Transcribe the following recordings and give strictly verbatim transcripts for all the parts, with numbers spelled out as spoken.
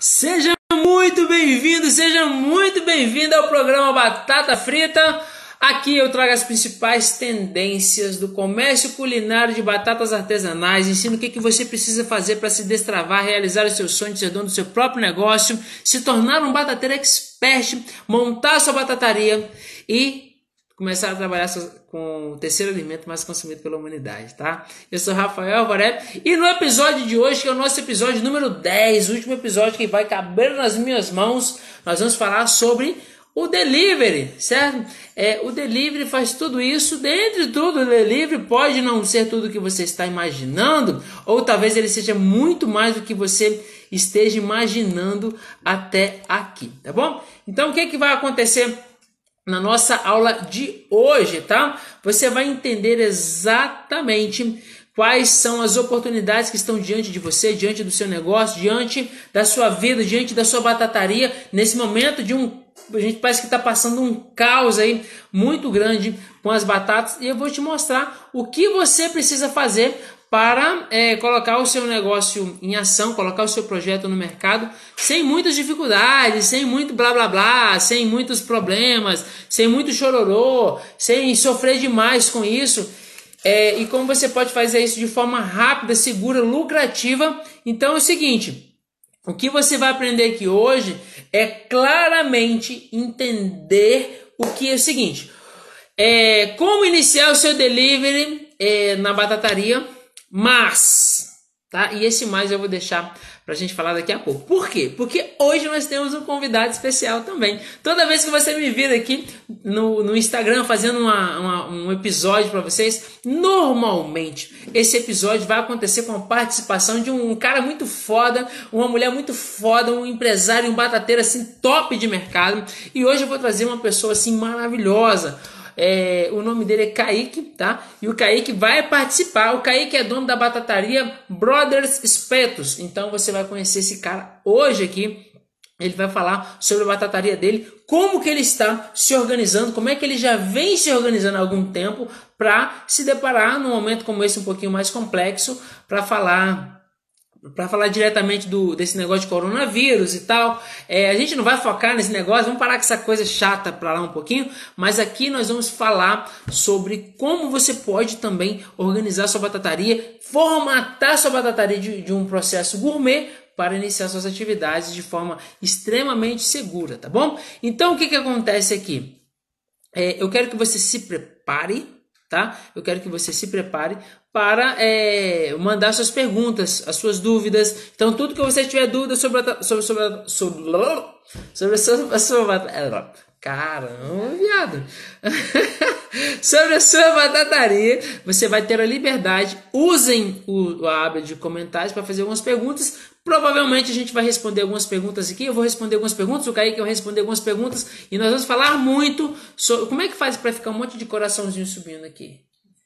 Seja muito bem-vindo, seja muito bem-vindo ao programa Batata Frita. Aqui eu trago as principais tendências do comércio culinário de batatas artesanais, ensino o que, que você precisa fazer para se destravar, realizar o seu sonho de ser dono do seu próprio negócio, se tornar um batateiro expert, montar a sua batataria e começar a trabalhar com o terceiro alimento mais consumido pela humanidade, tá? Eu sou Rafael Alvarez e no episódio de hoje, que é o nosso episódio número dez, o último episódio que vai caber nas minhas mãos, nós vamos falar sobre o delivery, certo? É, o delivery faz tudo isso. Dentre tudo, o delivery pode não ser tudo que você está imaginando, ou talvez ele seja muito mais do que você esteja imaginando até aqui, tá bom? Então o que, que vai acontecer na nossa aula de hoje, tá? Você vai entender exatamente quais são as oportunidades que estão diante de você, diante do seu negócio, diante da sua vida, diante da sua batataria, nesse momento de um... A gente parece que está passando um caos aí muito grande com as batatas, e eu vou te mostrar o que você precisa fazer para é, colocar o seu negócio em ação, colocar o seu projeto no mercado sem muitas dificuldades, sem muito blá blá blá, sem muitos problemas, sem muito chororô, sem sofrer demais com isso. É, e como você pode fazer isso de forma rápida, segura, lucrativa. Então é o seguinte, o que você vai aprender aqui hoje é claramente entender o que é o seguinte, é, como iniciar o seu delivery é, na batataria, mas, tá? E esse mais eu vou deixar pra gente falar daqui a pouco. Por quê? Porque hoje nós temos um convidado especial também. Toda vez que você me vir aqui no, no Instagram fazendo uma, uma, um episódio para vocês, normalmente esse episódio vai acontecer com a participação de um cara muito foda, uma mulher muito foda, um empresário, um batateiro assim top de mercado. E hoje eu vou trazer uma pessoa assim maravilhosa. É, o nome dele é Kaique, tá? E o Kaique vai participar. O Kaique é dono da batataria Brothers Espetos. Então você vai conhecer esse cara hoje aqui. Ele vai falar sobre a batataria dele, como que ele está se organizando, como é que ele já vem se organizando há algum tempo para se deparar num momento como esse um pouquinho mais complexo, para falar para falar diretamente do, desse negócio de coronavírus e tal. É, a gente não vai focar nesse negócio, vamos parar com essa coisa chata para lá um pouquinho, mas aqui nós vamos falar sobre como você pode também organizar sua batataria, formatar sua batataria de, de um processo gourmet para iniciar suas atividades de forma extremamente segura, tá bom? Então o que, que acontece aqui? É, eu quero que você se prepare, tá? Eu quero que você se prepare para é, mandar suas perguntas, as suas dúvidas. Então, tudo que você tiver dúvida sobre a, sobre, sobre, a, sobre, sobre a sua, a sua caramba, viado. Sobre a sua batataria, você vai ter a liberdade. Usem o, a aba de comentários para fazer algumas perguntas. Provavelmente a gente vai responder algumas perguntas aqui. Eu vou responder algumas perguntas, o Kaique vai responder algumas perguntas. E nós vamos falar muito sobre como é que faz para ficar um monte de coraçãozinho subindo aqui.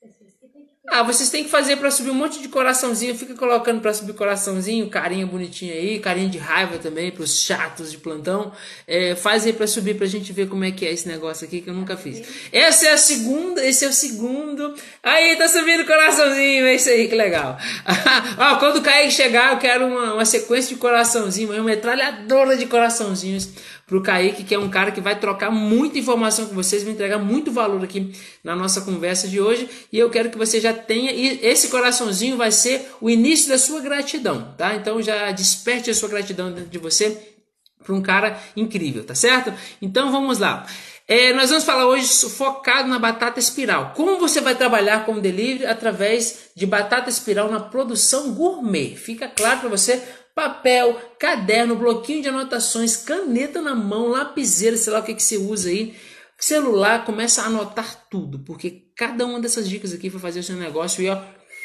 Ah, vocês têm que fazer para subir um monte de coraçãozinho. Fica colocando para subir coraçãozinho, carinha bonitinha aí, carinha de raiva também para os chatos de plantão. É, faz aí para subir para a gente ver como é que é esse negócio aqui que eu nunca fiz. Essa é a segunda, esse é o segundo. Aí tá subindo coraçãozinho, é isso aí, que legal. Ó, quando o Kaique chegar, eu quero uma, uma sequência de coraçãozinho, uma metralhadora de coraçãozinhos pro Kaique, que é um cara que vai trocar muita informação com vocês, vai entregar muito valor aqui na nossa conversa de hoje, e eu quero que você já tenha, e esse coraçãozinho vai ser o início da sua gratidão, tá? Então já desperte a sua gratidão dentro de você para um cara incrível, tá certo? Então vamos lá. É, nós vamos falar hoje focado na batata espiral. Como você vai trabalhar com delivery através de batata espiral na produção gourmet? Fica claro para você. Papel, caderno, bloquinho de anotações, caneta na mão, lapiseira, sei lá o que, que você usa aí. Celular, começa a anotar tudo, porque cada uma dessas dicas aqui vai fazer o seu negócio e ó,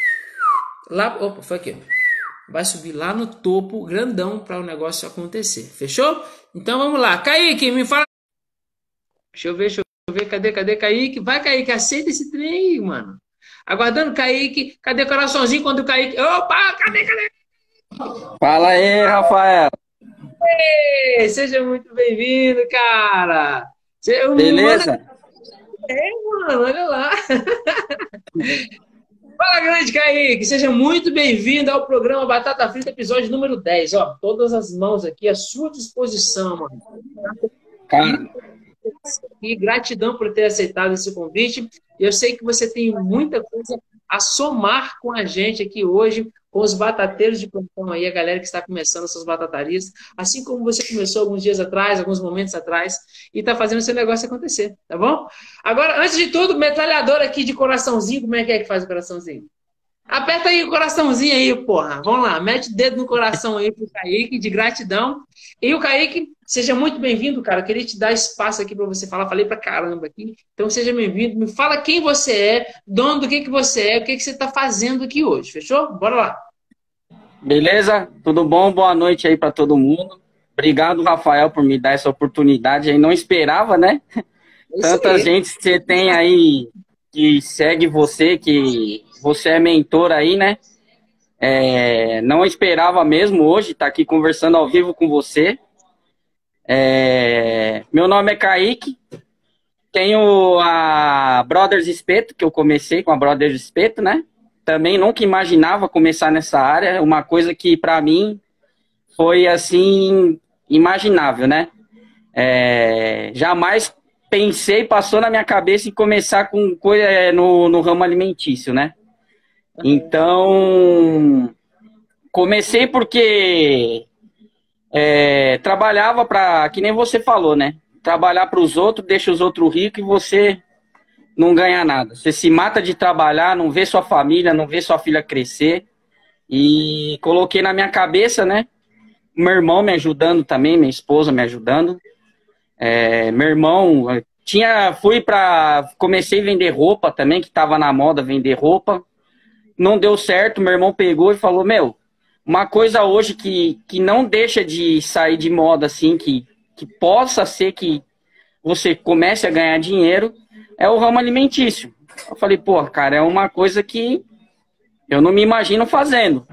lá, opa, foi aqui, vai subir lá no topo, grandão, para o negócio acontecer, fechou? Então vamos lá, Kaique, me fala, deixa eu ver, deixa eu ver, cadê, cadê Kaique? Vai Kaique, aceita esse trem aí, mano, aguardando Kaique, cadê coraçãozinho quando o Kaique, opa, cadê, cadê? Fala aí, Rafael. Ei, seja muito bem-vindo, cara. Você, manda... Beleza? É, mano, olha lá. Fala, grande Kaique! Seja muito bem-vindo ao programa Batata Frita, episódio número dez. Ó, todas as mãos aqui à sua disposição, mano. Cara, E gratidão por ter aceitado esse convite. Eu sei que você tem muita coisa a somar com a gente aqui hoje, com os batateiros de plantão aí, a galera que está começando suas batatarias, assim como você começou alguns dias atrás, alguns momentos atrás, e está fazendo seu negócio acontecer, tá bom? Agora, antes de tudo, metralhadora aqui de coraçãozinho, como é que é que faz o coraçãozinho? Aperta aí o coraçãozinho aí, porra. Vamos lá, mete o dedo no coração aí pro Kaique, de gratidão. E o Kaique, seja muito bem-vindo, cara. Eu queria te dar espaço aqui para você falar. Falei pra caramba aqui. Então, seja bem-vindo. Me fala quem você é, dono do que, que você é, o que, que você tá fazendo aqui hoje. Fechou? Bora lá. beleza? Tudo bom? Boa noite aí pra todo mundo. Obrigado, Rafael, por me dar essa oportunidade aí. Não esperava, né? É isso Tanta aí. gente que você tem aí que segue você, que você é mentor aí, né? É, não esperava mesmo hoje estar aqui conversando ao vivo com você. É, meu nome é Kaique. Tenho a Brothers Espeto, que eu comecei com a Brothers Espeto, né? Também nunca imaginava começar nessa área, uma coisa que para mim foi assim imaginável, né? É, jamais pensei, passou na minha cabeça em começar com coisa no, no ramo alimentício, né? Então comecei porque é, trabalhava para, que nem você falou, né? Trabalhar para os outros, deixa os outros ricos e você não ganha nada. Você se mata de trabalhar, não vê sua família, não vê sua filha crescer. E coloquei na minha cabeça, né? Meu irmão me ajudando também, minha esposa me ajudando. É, meu irmão, tinha, fui para, comecei a vender roupa também, que estava na moda vender roupa. Não deu certo, meu irmão pegou e falou, meu, uma coisa hoje que, que não deixa de sair de moda, assim, que, que possa ser que você comece a ganhar dinheiro, é o ramo alimentício. Eu falei, pô, cara, é uma coisa que eu não me imagino fazendo.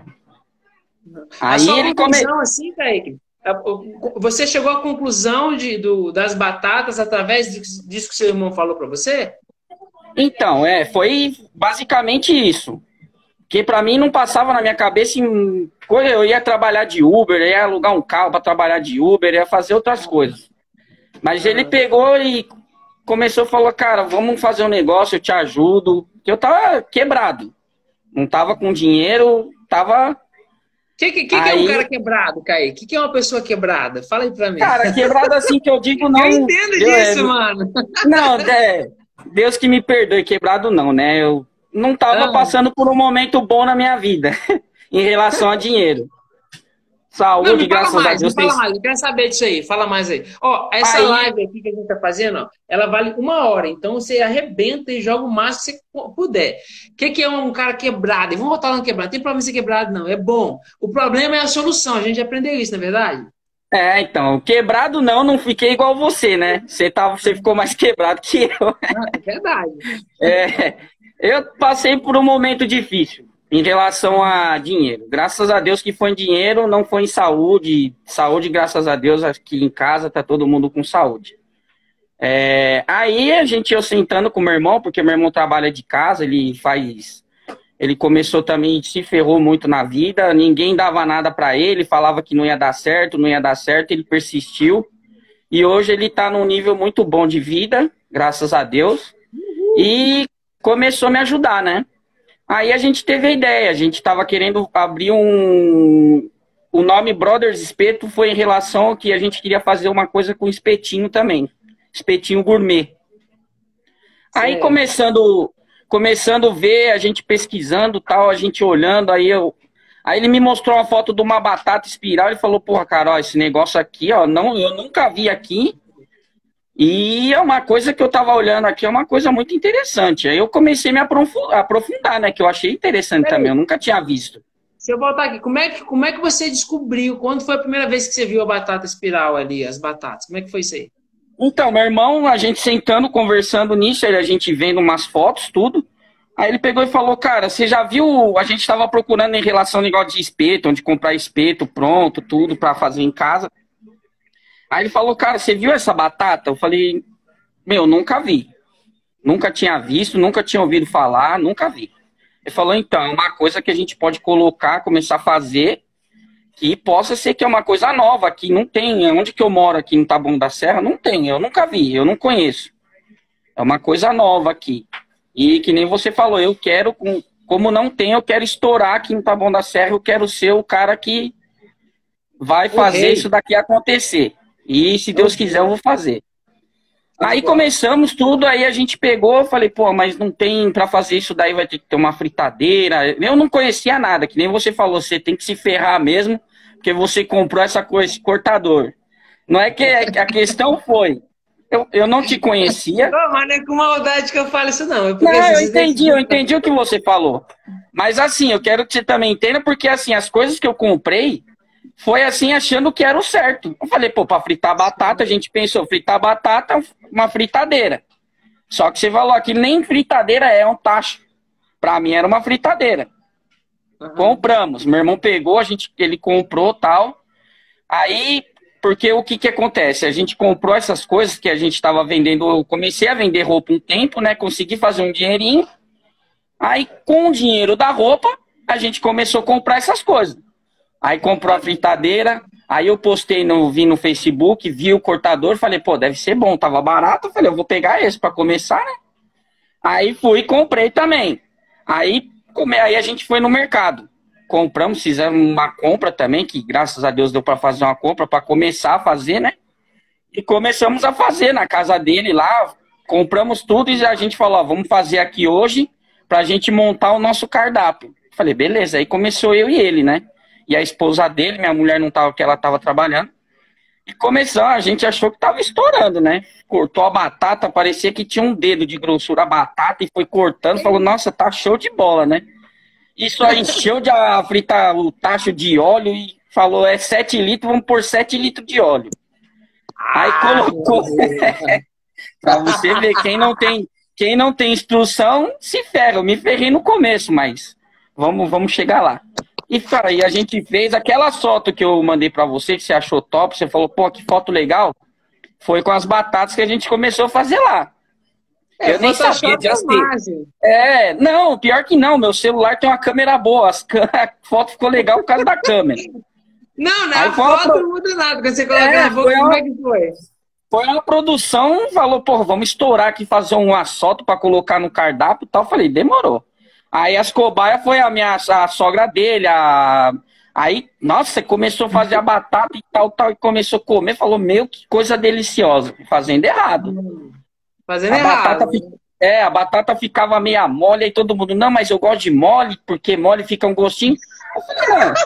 A Aí sua ele come... conclusão, assim, Kaique, você chegou à conclusão de, do, das batatas através disso que seu irmão falou para você? Então, é, foi basicamente isso. Que pra mim não passava na minha cabeça em coisa, eu ia trabalhar de Uber, ia alugar um carro para trabalhar de Uber, ia fazer outras coisas. Mas ele pegou e começou a falar, cara, vamos fazer um negócio, eu te ajudo. Que eu tava quebrado. Não tava com dinheiro, tava... O que, que, que, aí... que é um cara quebrado, Kaique? O que, que é uma pessoa quebrada? Fala aí pra mim. Cara, quebrado assim que eu digo não... Eu entendo Deus, disso, é... mano. Não, é... Deus que me perdoe, quebrado não, né? Eu não tava Ah. passando por um momento bom na minha vida, em relação a dinheiro. Saúde, Não, me fala graças mais, a Deus. me fala Tem... mais, eu quero saber disso aí, fala mais aí. Ó, essa aí... live aqui que a gente tá fazendo, ó, ela vale uma hora, então você arrebenta e joga o máximo que você puder. O que, que é um cara quebrado? E vamos voltar lá no quebrado, não tem problema ser quebrado não, é bom. O problema é a solução, a gente aprendeu isso, não é verdade? É, então, quebrado não, não fiquei igual você, né? Você, tava, você ficou mais quebrado que eu. É verdade. É, eu passei por um momento difícil em relação a dinheiro. Graças a Deus que foi em dinheiro, não foi em saúde. Saúde, graças a Deus, aqui em casa tá todo mundo com saúde. É, aí a gente, eu sentando com meu irmão, porque meu irmão trabalha de casa, ele faz... Ele começou também, se ferrou muito na vida, ninguém dava nada para ele, falava que não ia dar certo, não ia dar certo, ele persistiu. E hoje ele está num nível muito bom de vida, graças a Deus, e começou a me ajudar, né? Aí a gente teve a ideia, a gente estava querendo abrir um... O nome Brothers Espeto foi em relação ao que a gente queria fazer uma coisa com espetinho também, espetinho gourmet. Aí Certo. começando... Começando a ver, a gente pesquisando, tal, a gente olhando, aí eu... Aí ele me mostrou uma foto de uma batata espiral e falou, porra, cara, ó, esse negócio aqui, ó, não, eu nunca vi aqui. E é uma coisa que eu tava olhando aqui, é uma coisa muito interessante. Aí eu comecei a me aprofundar, né, que eu achei interessante Peraí. também, eu nunca tinha visto. Se eu voltar aqui, como é, que, como é que você descobriu, quando foi a primeira vez que você viu a batata espiral ali, as batatas? Como é que foi isso aí? Então, meu irmão, a gente sentando, conversando nisso, a gente vendo umas fotos, tudo. Aí ele pegou e falou, cara, você já viu, a gente estava procurando em relação ao negócio de espeto, onde comprar espeto pronto, tudo para fazer em casa. Aí ele falou, cara, você viu essa batata? Eu falei, meu, nunca vi. Nunca tinha visto, nunca tinha ouvido falar, nunca vi. Ele falou, então, é uma coisa que a gente pode colocar, começar a fazer, que possa ser que é uma coisa nova, aqui não tem, onde que eu moro aqui no Taboão da Serra, não tem, eu nunca vi, eu não conheço. É uma coisa nova aqui. E que nem você falou, eu quero, como não tem, eu quero estourar aqui no Taboão da Serra, eu quero ser o cara que vai fazer isso daqui acontecer. E se Deus quiser, eu vou fazer. Aí começamos tudo, aí a gente pegou, falei, pô, mas não tem, pra fazer isso daí vai ter que ter uma fritadeira. Eu não conhecia nada, que nem você falou, você tem que se ferrar mesmo, porque você comprou essa coisa, esse cortador. Não é que a questão foi, eu, eu não te conhecia. Não, mas não é com maldade que eu falo isso não. Não, eu entendi, eu entendi o que você falou. Mas assim, eu quero que você também entenda, porque assim, as coisas que eu comprei, foi assim, achando que era o certo. Eu falei, pô, pra fritar batata, a gente pensou, fritar batata, uma fritadeira. Só que você falou aqui, nem fritadeira é um tacho. Pra mim era uma fritadeira. Uhum. Compramos. Meu irmão pegou, a gente, ele comprou tal. Aí, porque o que que acontece? A gente comprou essas coisas que a gente tava vendendo. Eu comecei a vender roupa um tempo, né? Consegui fazer um dinheirinho. Aí, com o dinheiro da roupa, a gente começou a comprar essas coisas. Aí comprou a fritadeira, aí eu postei, no, vi no Facebook, vi o cortador, falei, pô, deve ser bom, tava barato, falei, eu vou pegar esse pra começar, né? Aí fui e comprei também. Aí, come, aí a gente foi no mercado, compramos, fizemos uma compra também, que graças a Deus deu pra fazer uma compra, pra começar a fazer, né? E começamos a fazer na casa dele lá, compramos tudo e a gente falou, ó, vamos fazer aqui hoje pra gente montar o nosso cardápio. Falei, beleza, aí começou eu e ele, né? E a esposa dele, minha mulher não tava, porque ela tava trabalhando. E começou, a gente achou que tava estourando, né? Cortou a batata, parecia que tinha um dedo de grossura a batata e foi cortando, falou, nossa, tá show de bola, né? Isso aí encheu de a fritar o tacho de óleo e falou, é sete litros, vamos pôr sete litros de óleo. Aí colocou. Pra você ver, quem não tem, quem não tem instrução, se ferra. Eu me ferrei no começo, mas vamos, vamos chegar lá. E, cara, e a gente fez aquela foto que eu mandei pra você, que você achou top, você falou, pô, que foto legal. Foi com as batatas que a gente começou a fazer lá. É, eu nem sabia de assim. É, não, pior que não, meu celular tem uma câmera boa, as c... a foto ficou legal por causa da câmera. Não, não, a foto pro... não muda nada, quando você coloca é, na boca, como é que foi? Foi uma produção, falou, pô, vamos estourar aqui, fazer um assalto pra colocar no cardápio e tal. Falei, demorou. Aí as cobaias foi a minha a sogra dele, a... aí, nossa, começou a fazer a batata e tal, tal, e começou a comer, falou, meu, que coisa deliciosa, fazendo errado. Fazendo a errado. Batata, é, a batata ficava meia mole, aí todo mundo, não, mas eu gosto de mole, porque mole fica um gostinho. Eu falei, não.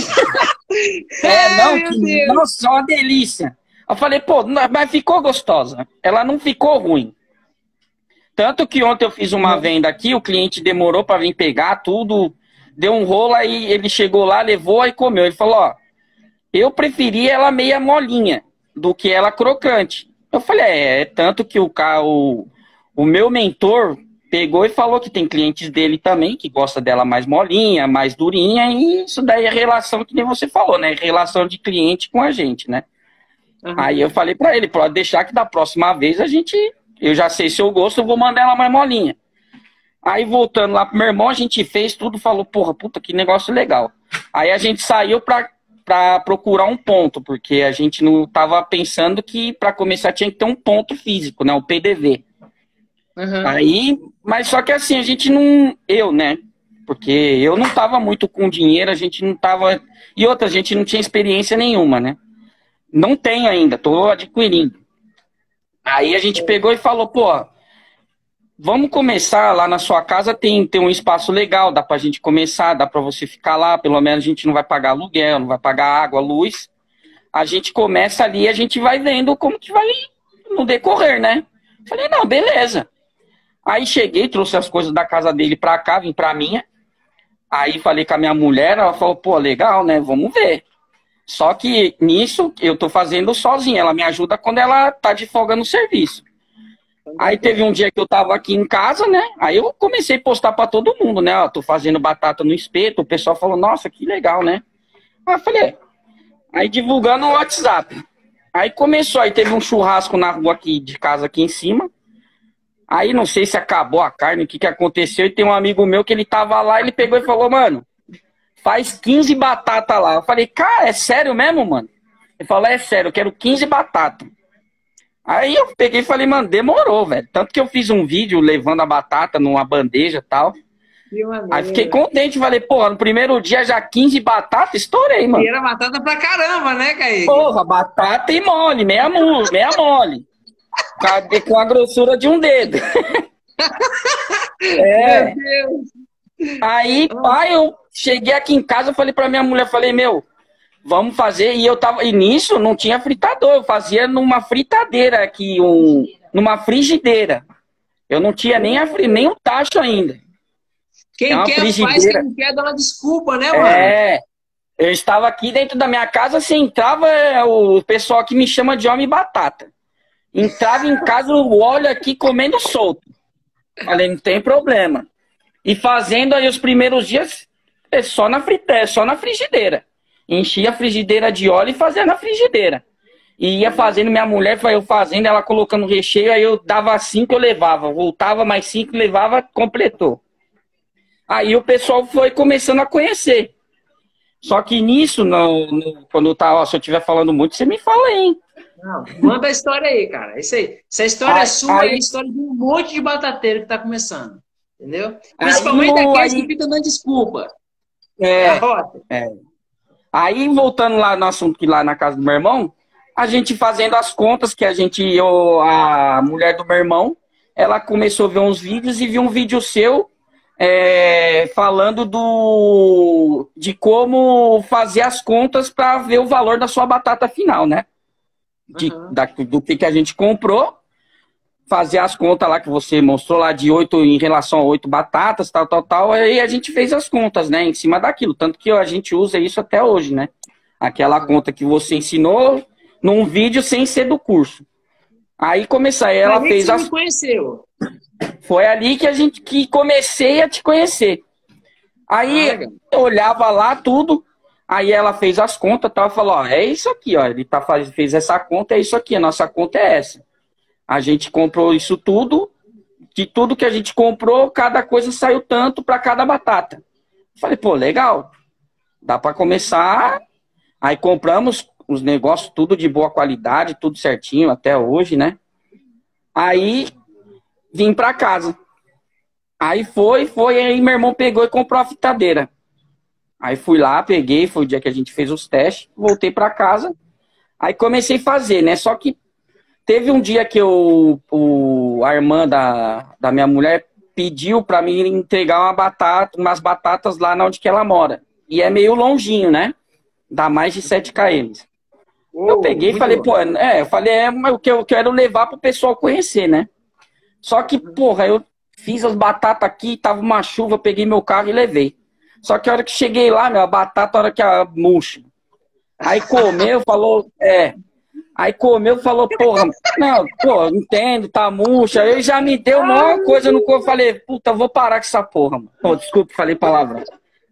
é, não, que, nossa, uma delícia. Eu falei, pô, mas ficou gostosa, ela não ficou ruim. Tanto que ontem eu fiz uma venda aqui, o cliente demorou para vir pegar tudo, deu um rolo, aí ele chegou lá, levou e comeu. Ele falou, ó, eu preferi ela meia molinha do que ela crocante. Eu falei, é, é tanto que o, o, o meu mentor pegou e falou que tem clientes dele também, que gosta dela mais molinha, mais durinha, e isso daí é relação, que nem você falou, né? Relação de cliente com a gente, né? Uhum. Aí eu falei para ele, pode deixar que da próxima vez a gente... Eu já sei seu gosto, eu vou mandar ela mais molinha. Aí, voltando lá pro meu irmão, a gente fez tudo, falou, porra, puta, que negócio legal. Aí a gente saiu pra, pra procurar um ponto, porque a gente não tava pensando que pra começar tinha que ter um ponto físico, né, o P D V. Uhum. Aí, mas só que assim, a gente não... Eu, né, porque eu não tava muito com dinheiro, a gente não tava... E outra, a gente não tinha experiência nenhuma, né. Não tenho ainda, tô adquirindo. Aí a gente pegou e falou, pô, vamos começar lá na sua casa, tem, tem um espaço legal, dá pra gente começar, dá pra você ficar lá, pelo menos a gente não vai pagar aluguel, não vai pagar água, luz. A gente começa ali e a gente vai vendo como que vai no decorrer, né? Falei, não, beleza. Aí cheguei, trouxe as coisas da casa dele pra cá, vim pra minha. Aí falei com a minha mulher, ela falou, pô, legal, né? Vamos ver. Só que nisso eu tô fazendo sozinho, ela me ajuda quando ela tá de folga no serviço. Aí teve um dia que eu tava aqui em casa, né? Aí eu comecei a postar pra todo mundo, né? Ó, tô fazendo batata no espeto, o pessoal falou, nossa, que legal, né? Aí eu falei, aí divulgando no WhatsApp. Aí começou, aí teve um churrasco na rua aqui de casa aqui em cima. Aí não sei se acabou a carne, o que, que aconteceu, e tem um amigo meu que ele tava lá, ele pegou e falou, mano, faz quinze batatas lá. Eu falei, cara, é sério mesmo, mano? Ele falou, é sério, eu quero quinze batatas. Aí eu peguei e falei, mano, demorou, velho. Tanto que eu fiz um vídeo levando a batata numa bandeja e tal. Aí fiquei contente, falei, porra, no primeiro dia já quinze batatas, estourei, mano. E era batata pra caramba, né, Kaique? Porra, batata e mole, meia mole, meia mole. Com a grossura de um dedo. É. Meu Deus. Aí, pai, eu cheguei aqui em casa, eu falei pra minha mulher, falei, meu... Vamos fazer, e eu tava, e nisso não tinha fritador, eu fazia numa fritadeira aqui, um, numa frigideira. Eu não tinha nem, a, nem o tacho ainda. Quem é quer faz, quem não quer dá uma desculpa, né, mano? É, eu estava aqui dentro da minha casa, assim, entrava o pessoal que me chama de homem batata. Entrava em casa, o óleo aqui comendo solto. Falei, não tem problema. E fazendo aí os primeiros dias, é só na friteira, só na frigideira. Enchia a frigideira de óleo e fazia na frigideira. E ia fazendo, minha mulher foi eu fazendo, ela colocando recheio, aí eu dava cinco, eu levava. Voltava mais cinco, levava, completou. Aí o pessoal foi começando a conhecer. Só que nisso, no, no, quando eu tava, se eu estiver falando muito, você me fala aí, hein? Não, manda a história aí, cara. Isso aí. Essa história aí, sua aí, é a história de um monte de batateiro que tá começando. Entendeu? Principalmente aí, aqueles aí, que ficam dando desculpa. É, é. Aí, voltando lá no assunto que lá na casa do meu irmão, a gente fazendo as contas, que a gente, eu, a mulher do meu irmão, ela começou a ver uns vídeos e viu um vídeo seu é, falando do de como fazer as contas para ver o valor da sua batata final, né? De, uhum. da, do que, que a gente comprou, fazer as contas lá que você mostrou lá de oito em relação a oito batatas, tal, tal, tal, aí a gente fez as contas, né, em cima daquilo, tanto que a gente usa isso até hoje, né, aquela conta que você ensinou num vídeo sem ser do curso. Aí comecei, aí ela fez as... Você me conheceu. Foi ali que a gente, que comecei a te conhecer. Aí ah, eu olhava lá tudo, aí ela fez as contas, tal, e falou, ó, é isso aqui, ó, ele tá, fez essa conta, é isso aqui, a nossa conta é essa. A gente comprou isso tudo, de tudo que a gente comprou, cada coisa saiu tanto para cada batata. Falei, pô, legal, dá para começar. Aí compramos os negócios, tudo de boa qualidade, tudo certinho até hoje, né? Aí vim para casa. Aí foi, foi, aí meu irmão pegou e comprou a fritadeira. Aí fui lá, peguei, foi o dia que a gente fez os testes, voltei para casa. Aí comecei a fazer, né? Só que teve um dia que eu, o, a irmã da, da minha mulher pediu para mim entregar uma batata, umas batatas lá onde que ela mora. E é meio longinho, né? Dá mais de sete quilômetros. Oh, eu peguei e falei, bom. pô, é, eu falei, é o que eu quero levar pro pessoal conhecer, né? Só que, porra, eu fiz as batatas aqui, tava uma chuva, peguei meu carro e levei. Só que a hora que cheguei lá, meu, a batata, a hora que a murcha. Aí comeu, falou, é... Aí comeu e falou, porra, não, pô, entendo, tá murcha. Aí já me deu uma coisa no corpo. Falei, puta, vou parar com essa porra, mano. Pô, desculpa, falei palavrão.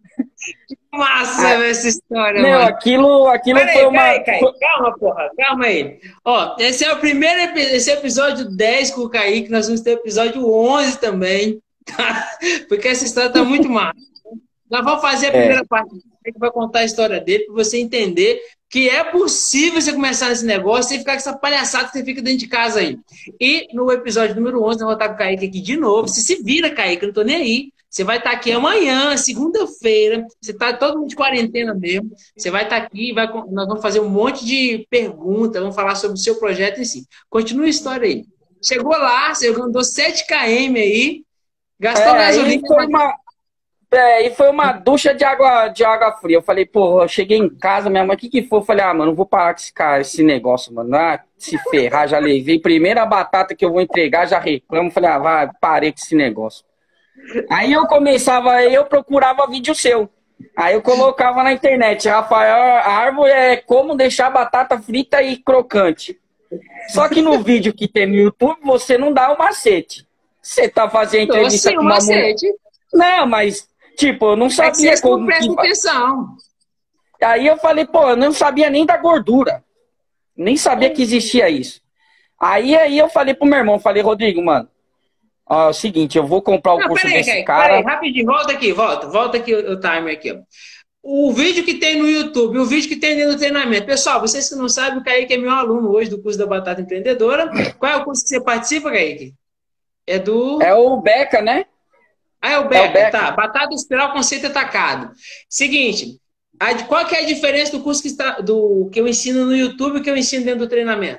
Massa ah, essa história, meu, mano. Aquilo, aquilo Pera foi aí, uma... Peraí, Kaique, calma, porra, calma aí. Ó, esse é o primeiro esse é o episódio dez com o Kaique, nós vamos ter o episódio onze também, tá? Porque essa história tá muito massa. Nós vamos fazer a primeira é. parte, que vai contar a história dele, para você entender que é possível você começar nesse negócio sem ficar com essa palhaçada que você fica dentro de casa aí. E no episódio número onze, eu vou estar com o Kaique aqui de novo. Você se vira, Kaique, eu não tô nem aí. Você vai estar aqui amanhã, segunda-feira. Você está todo mundo de quarentena mesmo. Você vai estar aqui, vai, nós vamos fazer um monte de perguntas, vamos falar sobre o seu projeto em si. Continua a história aí. Chegou lá, você andou sete quilômetros aí, gastou é, gasolina. Foi uma... É, e foi uma ducha de água, de água fria. Eu falei, pô, eu cheguei em casa, minha mãe, o que que foi? Eu falei, ah, mano, não vou parar com esse, cara, esse negócio, mano. Ah, se ferrar, já levei. Primeira batata que eu vou entregar, já reclamo. Falei, ah, vai, parei com esse negócio. Aí eu começava, eu procurava vídeo seu. Aí eu colocava na internet, Rafael, a árvore é como deixar a batata frita e crocante. Só que no vídeo que tem no YouTube, você não dá o macete. Você tá fazendo entrevista com uma macete. mulher... Não, mas... Tipo, eu não sabia é que como... Presta atenção. Aí eu falei, pô, eu não sabia nem da gordura. Nem sabia que existia isso. Aí, aí eu falei pro meu irmão, falei, Rodrigo, mano, Ó, é o seguinte, eu vou comprar o Não, curso peraí, desse Kaique, cara. peraí, rapidinho, volta aqui, volta, volta aqui o, o timer aqui, ó. O vídeo que tem no YouTube, o vídeo que tem dentro do treinamento. Pessoal, vocês que não sabem, o Kaique é meu aluno hoje do curso da Batata Empreendedora. Qual é o curso que você participa, Kaique? É É do... o Beca, né? Ah, é o É o Beca, tá. Beca. Batata Espiral Conceito Atacado. Seguinte, a, qual que é a diferença do curso que, está, do, que eu ensino no YouTube e que eu ensino dentro do treinamento?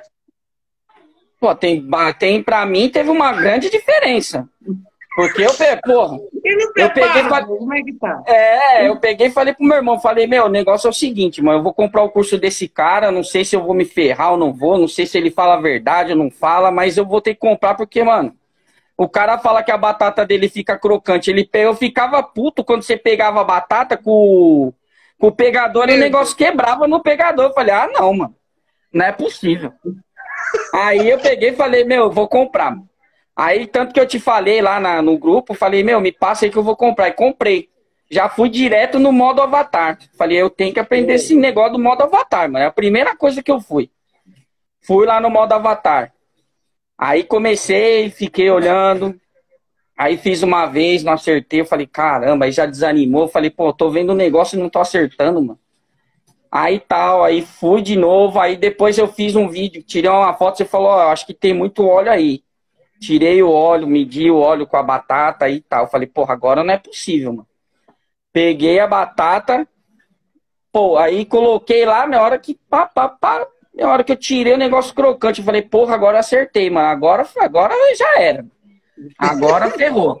Pô, tem, ba- tem pra mim teve uma grande diferença. Porque eu, pe- porra, E no eu peguei e preparo, falei, pô, como é que tá? é, eu peguei e falei pro meu irmão, falei, meu, o negócio é o seguinte, mano, eu vou comprar o curso desse cara, não sei se eu vou me ferrar ou não vou, não sei se ele fala a verdade ou não fala, mas eu vou ter que comprar porque, mano, o cara fala que a batata dele fica crocante, ele, pe- eu ficava puto quando você pegava a batata com, com o pegador e o Meu negócio Deus. quebrava no pegador. Eu falei, ah, não, mano, não é possível. Aí eu peguei e falei, meu, eu vou comprar. Aí, tanto que eu te falei lá na- no grupo, falei, meu, me passa aí que eu vou comprar. E comprei. Já fui direto no modo avatar. Falei, eu tenho que aprender esse negócio do modo avatar, mano. É a primeira coisa que eu fui. Fui lá no modo avatar. Aí comecei, fiquei olhando. Aí fiz uma vez, não acertei. Eu falei, caramba, aí já desanimou. Eu falei, pô, tô vendo o negócio e não tô acertando, mano. Aí tal, aí fui de novo. Aí depois eu fiz um vídeo, tirei uma foto. Você falou, ó, acho que tem muito óleo aí. Tirei o óleo, medi o óleo com a batata e tal. Falei, porra, agora não é possível, mano. Peguei a batata, pô, aí coloquei lá, na hora que pá, pá, pá, na hora que eu tirei o negócio crocante, eu falei, porra, agora eu acertei, mano. Agora, agora já era. Agora ferrou.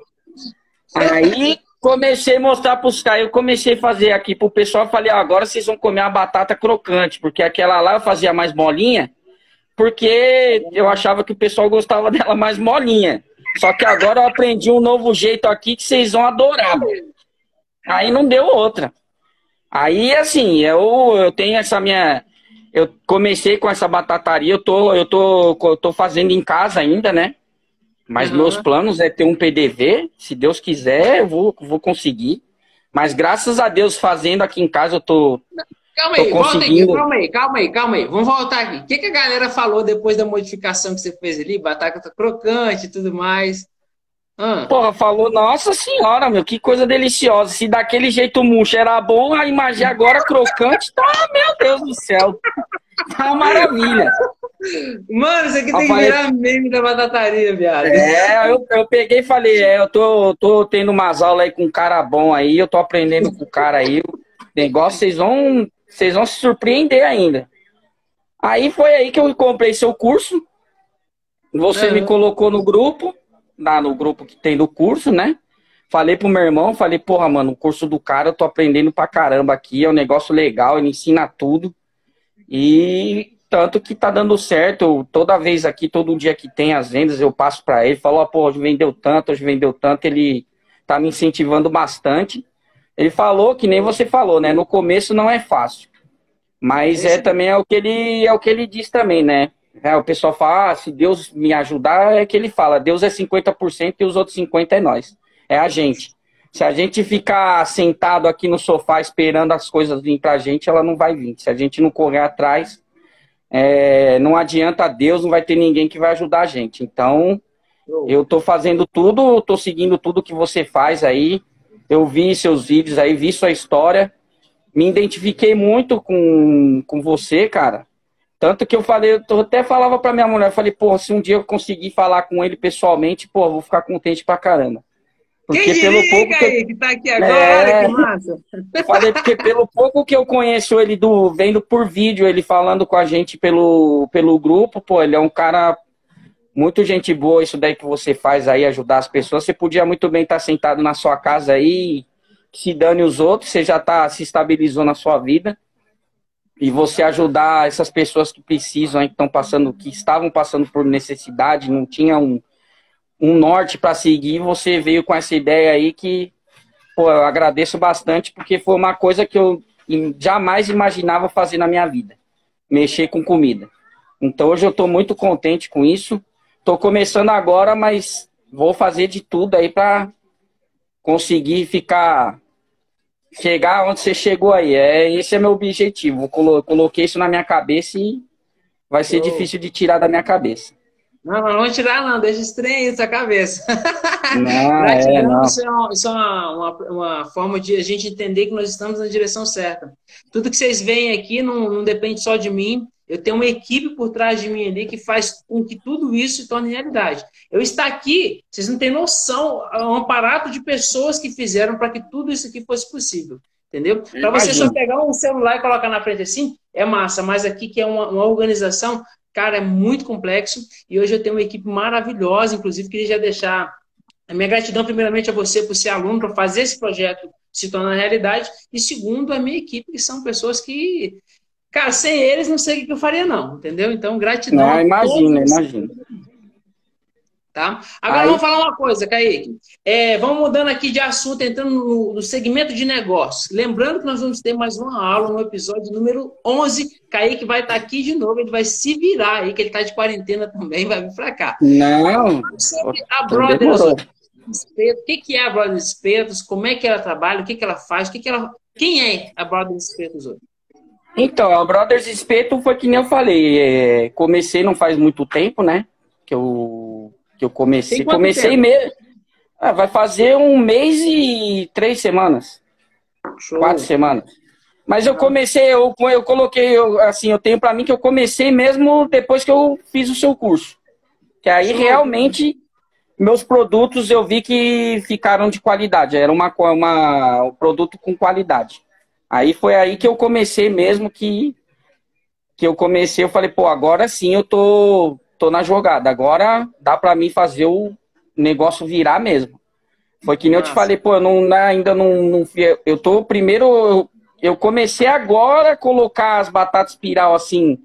Aí comecei a mostrar pros caras, eu comecei a fazer aqui pro pessoal, falei, ah, agora vocês vão comer a batata crocante, porque aquela lá eu fazia mais molinha, porque eu achava que o pessoal gostava dela mais molinha. Só que agora eu aprendi um novo jeito aqui que vocês vão adorar. Aí não deu outra. Aí, assim, eu, eu tenho essa minha... Eu comecei com essa batataria, eu tô, eu tô, eu tô fazendo em casa ainda, né? Mas meus Aham. planos é ter um P D V. Se Deus quiser, eu vou, vou conseguir. Mas graças a Deus, fazendo aqui em casa, eu tô, Calma tô aí, volta aqui, conseguindo. calma aí, calma aí, calma aí. Vamos voltar aqui. O que, que a galera falou depois da modificação que você fez ali? Batata crocante e tudo mais. Ah, Porra, falou, nossa senhora, meu, que coisa deliciosa. Se daquele jeito murcho era bom, a imagem agora crocante, tá, meu Deus do céu. Tá uma maravilha. mano, isso aqui Eu tem que falei, virar meme da batataria, viado. é, eu, eu peguei e falei, é, eu tô, tô tendo umas aulas aí com um cara bom aí, eu tô aprendendo com o cara aí. O negócio, vocês vão, vocês vão se surpreender ainda. Aí foi aí que eu comprei seu curso. Você me Aham. colocou no grupo, lá no grupo que tem do curso, né? Falei pro meu irmão, falei, porra, mano, o curso do cara eu tô aprendendo pra caramba aqui, é um negócio legal, ele ensina tudo. E tanto que tá dando certo, toda vez aqui, todo dia que tem as vendas, eu passo pra ele, falo, ó, pô, hoje vendeu tanto, hoje vendeu tanto, ele tá me incentivando bastante. Ele falou, que nem você falou, né? No começo não é fácil. É Mas é isso aí. também é o que ele é o que ele diz também, né? É, o pessoal fala, ah, se Deus me ajudar, é que ele fala, Deus é cinquenta por cento e os outros cinquenta por cento é nós. É a gente. Se a gente ficar sentado aqui no sofá esperando as coisas virem pra gente, ela não vai vir. Se a gente não correr atrás, é, não adianta Deus, não vai ter ninguém que vai ajudar a gente. Então, Show. eu tô fazendo tudo, tô seguindo tudo que você faz aí. Eu vi seus vídeos aí, vi sua história. Me identifiquei muito com, com você, cara. Tanto que eu falei, eu até falava pra minha mulher, eu falei, pô, se um dia eu conseguir falar com ele pessoalmente, pô, eu vou ficar contente pra caramba. Quem Porque pelo diria, hein, pouco que eu, Kaique, que tá aqui agora, é, que massa. eu falei, porque pelo pouco que eu conheço ele do vendo por vídeo, ele falando com a gente pelo, pelo grupo, pô, ele é um cara muito gente boa, isso daí que você faz aí, ajudar as pessoas. Você podia muito bem estar sentado na sua casa aí, se dane os outros, você já tá, se estabilizou na sua vida. E você ajudar essas pessoas que precisam, aí, que estão passando, que estavam passando por necessidade, não tinha um, um norte para seguir, você veio com essa ideia aí que, pô, eu agradeço bastante, porque foi uma coisa que eu jamais imaginava fazer na minha vida, mexer com comida. Então hoje eu estou muito contente com isso. Estou começando agora, mas vou fazer de tudo aí para conseguir ficar, chegar onde você chegou aí. É, esse é meu objetivo. Eu colo- coloquei isso na minha cabeça e vai ser Show. difícil de tirar da minha cabeça. Não, não vamos tirar, não. Deixa esse trem aí da sua cabeça. Não, é, Gratidão, não. isso é, uma, isso é uma, uma, uma forma de a gente entender que nós estamos na direção certa. Tudo que vocês veem aqui não, não depende só de mim. Eu tenho uma equipe por trás de mim ali que faz com que tudo isso se torne realidade. Eu estar aqui, vocês não têm noção, é um aparato de pessoas que fizeram para que tudo isso aqui fosse possível. Entendeu? Para você só Imagino. pegar um celular e colocar na frente assim, é massa, mas aqui que é uma, uma organização, cara, é muito complexo. E hoje eu tenho uma equipe maravilhosa, inclusive, queria já deixar a minha gratidão, primeiramente, a você por ser aluno, para fazer esse projeto se tornar realidade. E segundo, a minha equipe, que são pessoas que, cara, sem eles não sei o que eu faria, não, entendeu? Então, gratidão Não, a todos imagino, vocês. imagino. Tá? Agora Aí, vamos falar uma coisa, Kaique. É, vamos mudando aqui de assunto, entrando no, no segmento de negócios. Lembrando que nós vamos ter mais uma aula no episódio número onze. Kaique vai estar aqui de novo, ele vai se virar aí, que ele está de quarentena também, vai vir para cá. não, Sobre a então Brothers demorou. Espeto, o que, que é a Brothers Espetos, como é que ela trabalha, o que, que ela faz, o que, que ela... quem é a Brothers Espetos hoje? Então, a Brothers Espeto foi que nem eu falei. É, comecei não faz muito tempo, né? Que eu, que eu Tem comecei. quanto Comecei tempo? mesmo. Ah, vai fazer um mês e três semanas. Quatro Show. semanas. Mas eu comecei, eu, eu coloquei, eu, assim, eu tenho pra mim que eu comecei mesmo depois que eu fiz o seu curso. Que aí Show. realmente meus produtos eu vi que ficaram de qualidade. Era uma, uma, um produto com qualidade. Aí foi aí que eu comecei mesmo que, que eu comecei, eu falei, pô, agora sim eu tô, tô na jogada. Agora dá pra mim fazer o negócio virar mesmo. Foi que nem eu te Massa. falei, pô, eu não, ainda não, não fui- eu tô primeiro, eu, eu comecei agora a colocar as batatas espiral assim,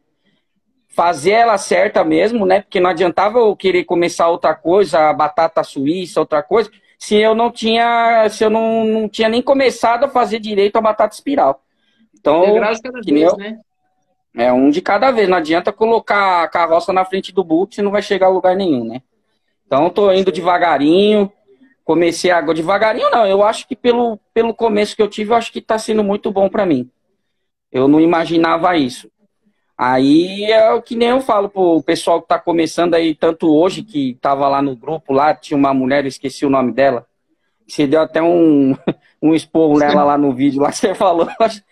fazer ela certa mesmo, né? Porque não adiantava eu querer começar outra coisa, a batata suíça, outra coisa, se eu não tinha, se eu não, não tinha nem começado a fazer direito a batata espiral. Então, Degrau de cada que nem vez, eu, né? é um de cada vez, não adianta colocar a carroça na frente do burro, que você não vai chegar a lugar nenhum, né? Então, eu tô indo Show. devagarinho. Comecei agora devagarinho, não. Eu acho que pelo, pelo começo que eu tive, eu acho que está sendo muito bom para mim. Eu não imaginava isso. Aí é o que nem eu falo pro pessoal que está começando aí, tanto hoje que estava lá no grupo, lá tinha uma mulher, eu esqueci o nome dela. Você deu até um, um esporro nela lá no vídeo, lá que você falou.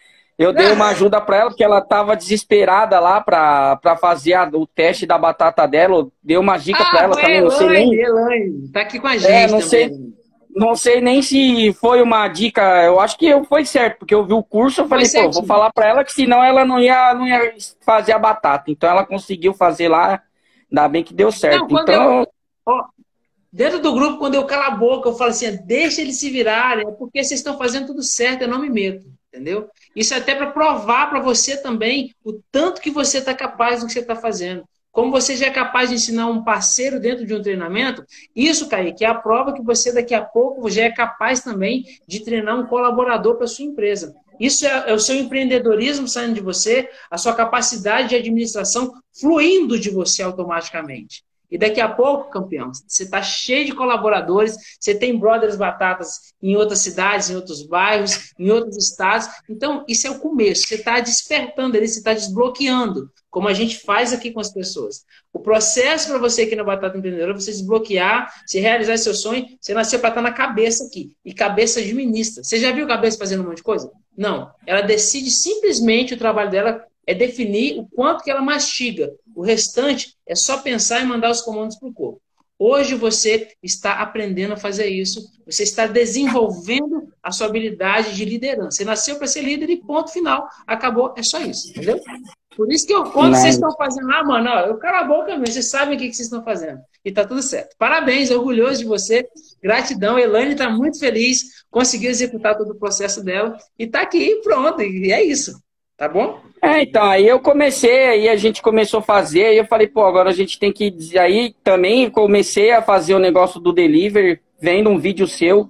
Eu dei uma ajuda para ela, porque ela estava desesperada lá para fazer a, o teste da batata dela. Eu dei uma dica para Ah, ela foi a também, não sei Elaine, nem. Elaine. Tá aqui com a É, gente não sei. também. Não sei nem se foi uma dica, eu acho que eu foi certo, porque eu vi o curso, eu Foi falei, pô, vou certinho. falar para ela que senão ela não ia, não ia fazer a batata. Então ela conseguiu fazer lá, ainda bem que deu Não, certo. quando eu... Então, Ó, dentro do grupo, quando eu calo a boca, eu falo assim, deixa eles se virarem, é porque vocês estão fazendo tudo certo, eu não me meto, entendeu? Isso é até para provar para você também o tanto que você está capaz do que você está fazendo. Como você já é capaz de ensinar um parceiro dentro de um treinamento, isso, Kaique, é a prova que você daqui a pouco já é capaz também de treinar um colaborador para sua empresa. Isso é, é o seu empreendedorismo saindo de você, a sua capacidade de administração fluindo de você automaticamente. E daqui a pouco, campeão, você está cheio de colaboradores, você tem Brothers Batatas em outras cidades, em outros bairros, em outros estados. Então, isso é o começo. Você está despertando ele, você está desbloqueando, como a gente faz aqui com as pessoas. O processo para você aqui na Batata Empreendedora é você desbloquear, você realizar seu sonho, você nasceu para estar na cabeça aqui. E cabeça administra. Você já viu cabeça fazendo um monte de coisa? Não. Ela decide simplesmente, o trabalho dela é definir o quanto que ela mastiga. O restante é só pensar e mandar os comandos para o corpo. Hoje você está aprendendo a fazer isso, você está desenvolvendo a sua habilidade de liderança. Você nasceu para ser líder e ponto final. Acabou, é só isso, entendeu? Por isso que eu, quando vocês mas, estão fazendo, ah, mano, ó, eu calo a boca mesmo, vocês sabem o que vocês estão fazendo. E tá tudo certo. Parabéns, orgulhoso de você, gratidão. Elaine está muito feliz, conseguiu executar todo o processo dela e está aqui, pronto, e é isso. Tá bom? é, então, aí eu comecei, aí a gente começou a fazer, aí eu falei, pô, agora a gente tem que, aí também comecei a fazer o negócio do delivery, vendo um vídeo seu,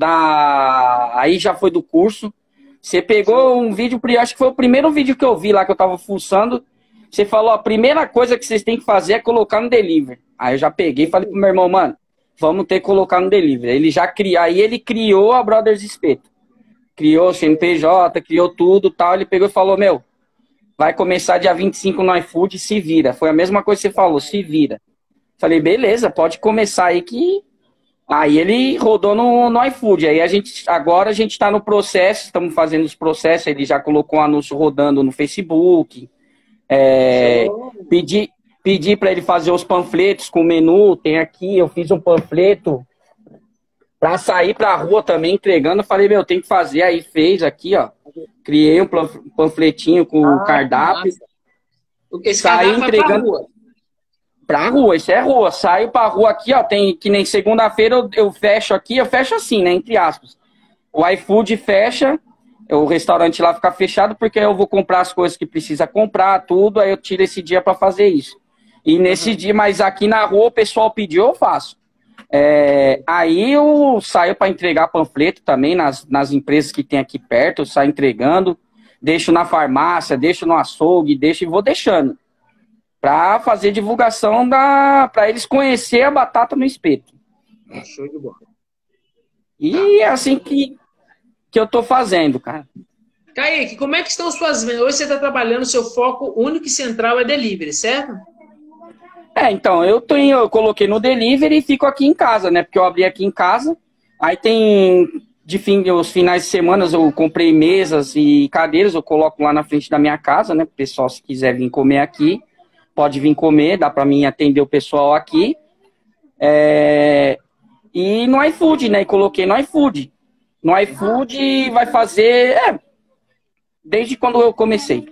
da, aí já foi do curso, você pegou um vídeo, acho que foi o primeiro vídeo que eu vi lá, que eu tava fuçando, você falou, a primeira coisa que vocês têm que fazer é colocar no delivery. Aí eu já peguei e falei pro meu irmão, mano, vamos ter que colocar no delivery. Ele já criou, aí ele criou a Brothers Espeto. Criou o C N P J, criou tudo tal. Ele pegou e falou, meu, vai começar dia vinte e cinco no iFood, se vira. Foi a mesma coisa que você falou, se vira. Falei, beleza, pode começar aí que... Aí ele rodou no, no iFood. Aí a gente, agora a gente está no processo, estamos fazendo os processos, ele já colocou um anúncio rodando no Facebook. É, pedi pedi para ele fazer os panfletos com o menu, tem aqui, eu fiz um panfleto para sair para a rua também entregando. Eu falei, meu, tem que fazer, aí fez aqui, ó. Criei um panfletinho com o Ah, cardápio. Porque esse Saí cardápio vai entregando pra rua. Pra rua, isso é rua. Saio pra rua aqui, ó. Tem que nem segunda-feira eu, eu fecho aqui, eu fecho assim, né? Entre aspas. O iFood fecha, o restaurante lá fica fechado, porque eu vou comprar as coisas que precisa comprar, tudo, aí eu tiro esse dia pra fazer isso. E nesse uhum. dia, mas aqui na rua o pessoal pediu, eu faço. É, aí eu saio para entregar panfleto também nas, nas empresas que tem aqui perto, eu saio entregando, deixo na farmácia, deixo no açougue, deixo e vou deixando. Para fazer divulgação, da, para eles conhecer a batata no espeto. Show de bola. E é assim que, que eu tô fazendo, cara. Kaique, como é que estão suas vendas? Hoje você está trabalhando, seu foco único e central é delivery, certo? É, então, eu, tenho, eu coloquei no delivery e fico aqui em casa, né? Porque eu abri aqui em casa, aí tem, de fim, os finais de semana eu comprei mesas e cadeiras, eu coloco lá na frente da minha casa, né? O pessoal, se quiser vir comer aqui, pode vir comer, dá para mim atender o pessoal aqui. É... E no iFood, né? E coloquei no iFood. No iFood vai fazer... É, desde quando eu comecei.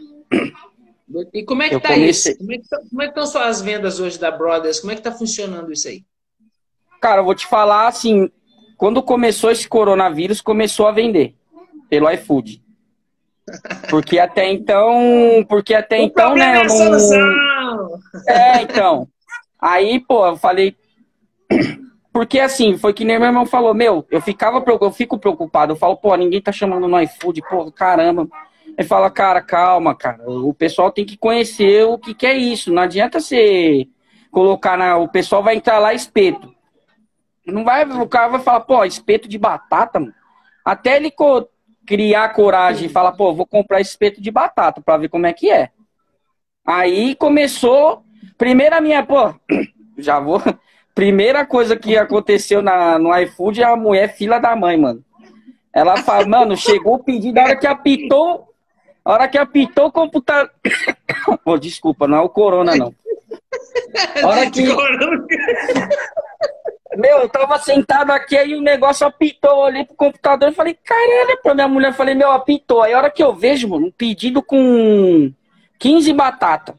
E como é que eu tá comecei... isso? Como é que, tá, como é que estão suas vendas hoje da Brothers? Como é que tá funcionando isso aí? Cara, eu vou te falar assim, quando começou esse coronavírus, começou a vender pelo iFood. Porque até então, porque até o então, né, eu não... solução! É, então. Aí, pô, eu falei, porque assim, foi que nem meu irmão falou, meu, eu ficava, eu fico preocupado, eu falo, pô, ninguém tá chamando no iFood, pô, caramba. Ele fala, cara, calma, cara, o pessoal tem que conhecer o que que é isso, não adianta você colocar na, o pessoal vai entrar lá espeto. Não vai, o cara vai falar, pô, espeto de batata, mano. Até ele co criar coragem e falar, pô, vou comprar espeto de batata pra ver como é que é. Aí começou, primeira minha, pô, já vou, primeira coisa que aconteceu na, no iFood é a mulher filha da mãe, mano. Ela fala, mano, chegou o pedido, a hora que apitou, a hora que apitou o computador, oh, desculpa, não é o corona, não. A hora que... Meu, eu tava sentado aqui, aí o negócio apitou, eu olhei pro computador e falei, caralho, pra minha mulher, falei, meu, apitou. Aí a hora que eu vejo, mano, um pedido com quinze batatas.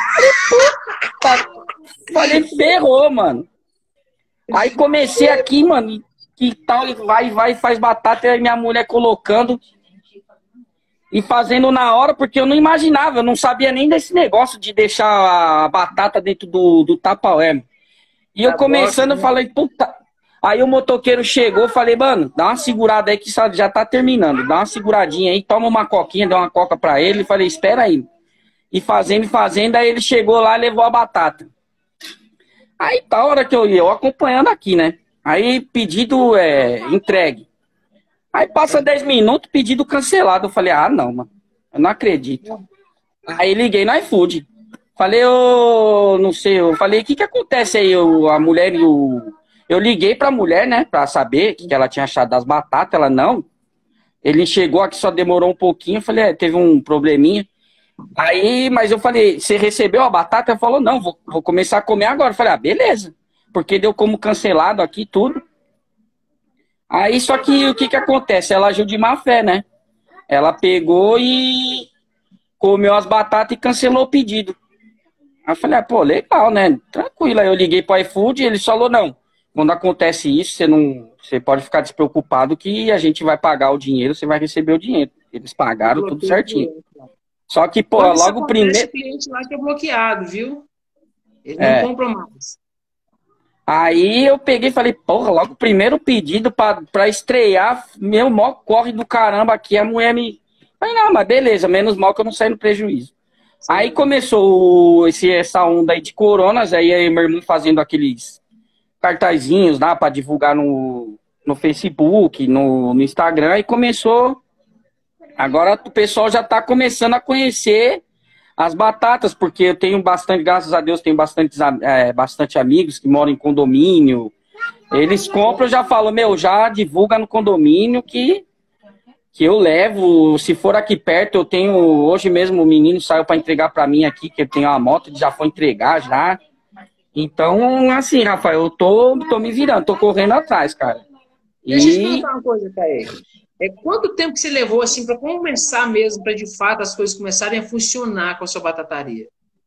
Falei, ferrou, mano. Aí comecei aqui, mano, que tal, vai, vai, faz batata, e aí minha mulher colocando e fazendo na hora, porque eu não imaginava, eu não sabia nem desse negócio de deixar a batata dentro do, do Tupperware. E eu começando, eu falei, puta... Aí o motoqueiro chegou, falei, mano, dá uma segurada aí que já tá terminando. Dá uma seguradinha aí, toma uma coquinha, dá uma coca pra ele. Falei, espera aí. E fazendo, e fazendo, aí ele chegou lá e levou a batata. Aí tá a hora que eu ia, eu acompanhando aqui, né? Aí pedido é, entregue. Aí passa dez minutos, pedido cancelado. Eu falei, ah, não, mano, eu não acredito. Aí liguei no iFood. Falei, eu não sei, eu falei, o que que acontece aí, eu, a mulher e o... Eu liguei pra mulher, né, pra saber o que, que ela tinha achado das batatas, ela não. Ele chegou aqui, só demorou um pouquinho, eu falei, é, teve um probleminha. Aí, mas eu falei, você recebeu a batata? Ela falou, não, vou, vou começar a comer agora. Eu falei, ah, beleza, porque deu como cancelado aqui tudo. Aí, só que o que que acontece? Ela agiu de má fé, né? Ela pegou e comeu as batatas e cancelou o pedido. Aí eu falei, ah, pô, legal, né? Tranquilo. Aí eu liguei pro iFood e ele falou, não, quando acontece isso, você não, você pode ficar despreocupado que a gente vai pagar o dinheiro, você vai receber o dinheiro. Eles pagaram tudo certinho. Só que, pô, quando logo o primeiro... O cliente lá que é bloqueado, viu? Ele é. não compra mais. Aí eu peguei e falei, porra, logo o primeiro pedido pra, pra estrear, meu mó corre do caramba aqui, a mulher me... Falei, não, mas beleza, menos mal que eu não saí no prejuízo. Sim. Aí começou esse, essa onda aí de coronas, aí, aí meu irmão fazendo aqueles cartazinhos lá para divulgar no, no Facebook, no, no Instagram, e começou. Agora o pessoal já tá começando a conhecer As batatas, porque eu tenho bastante, graças a Deus, tenho bastante, é, bastante amigos que moram em condomínio. Eles compram, eu já falo, meu, já divulga no condomínio que, que eu levo. Se for aqui perto, eu tenho, hoje mesmo o menino saiu para entregar para mim aqui, que eu tenho uma moto, ele já foi entregar já. Então, assim, Rafael, eu tô, tô me virando, tô correndo atrás, cara. Deixa eu te perguntar uma coisa, Caio. É, quanto tempo que você levou assim para começar mesmo, para de fato as coisas começarem a funcionar com a sua batataria?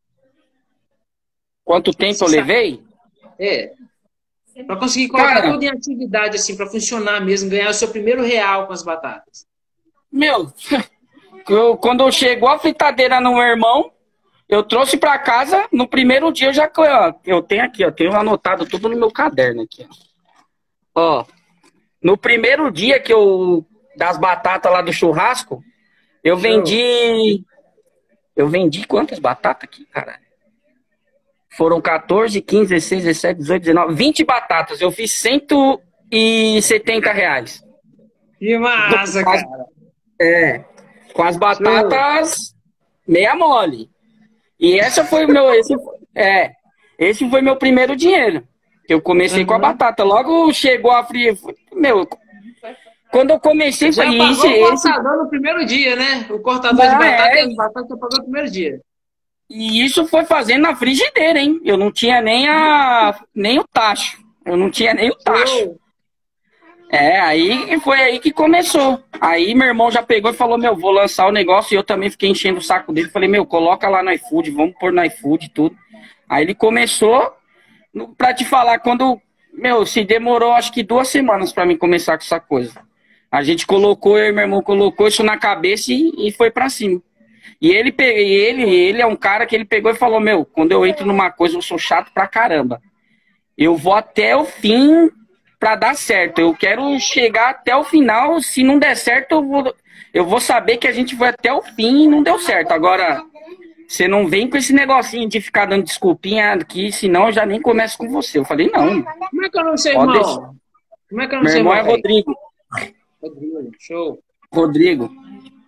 Quanto tempo você eu sabe? levei? É. Para conseguir colocar Cara, tudo em atividade, assim, para funcionar mesmo, ganhar o seu primeiro real com as batatas. Meu, eu, quando chegou a fritadeira no meu irmão, eu trouxe para casa, no primeiro dia eu já... Ó, eu tenho aqui, ó, tenho anotado tudo no meu caderno aqui. Ó, ó no primeiro dia que eu... das batatas lá do churrasco, eu vendi... Eu vendi quantas batatas aqui, caralho? Foram quatorze, quinze, dezesseis, dezessete, dezoito, dezenove, vinte batatas. Eu fiz cento e setenta reais. Que massa, cara. É, com as batatas meia mole. E essa foi o meu... Esse, é, esse foi meu primeiro dinheiro. Eu comecei uhum. com a batata. Logo chegou a fria... Meu... Quando eu comecei, já foi pagou isso. O cortador esse... no primeiro dia, né? O cortador não, de batata é... e as batatas você pagou no primeiro dia. E isso foi fazendo na frigideira, hein? Eu não tinha nem a nem o tacho. Eu não tinha nem o tacho. É, aí foi aí que começou. Aí meu irmão já pegou e falou, meu, vou lançar o negócio. E eu também fiquei enchendo o saco dele. Falei, meu, coloca lá no iFood, vamos pôr no iFood e tudo. Aí ele começou, pra te falar, quando... Meu, se demorou acho que duas semanas pra mim começar com essa coisa. A gente colocou, eu e meu irmão colocou isso na cabeça e, e foi pra cima. E ele, ele, ele é um cara que ele pegou e falou, meu, quando eu entro numa coisa eu sou chato pra caramba. Eu vou até o fim pra dar certo. Eu quero chegar até o final. Se não der certo, eu vou, eu vou saber que a gente foi até o fim e não deu certo. Agora, você não vem com esse negocinho de ficar dando desculpinha aqui, senão eu já nem começo com você. Eu falei, não. Como é que eu não sei, irmão? Deixar. Como é que eu não meu sei, irmão? Meu irmão é Rodrigo. Rodrigo, show. Rodrigo.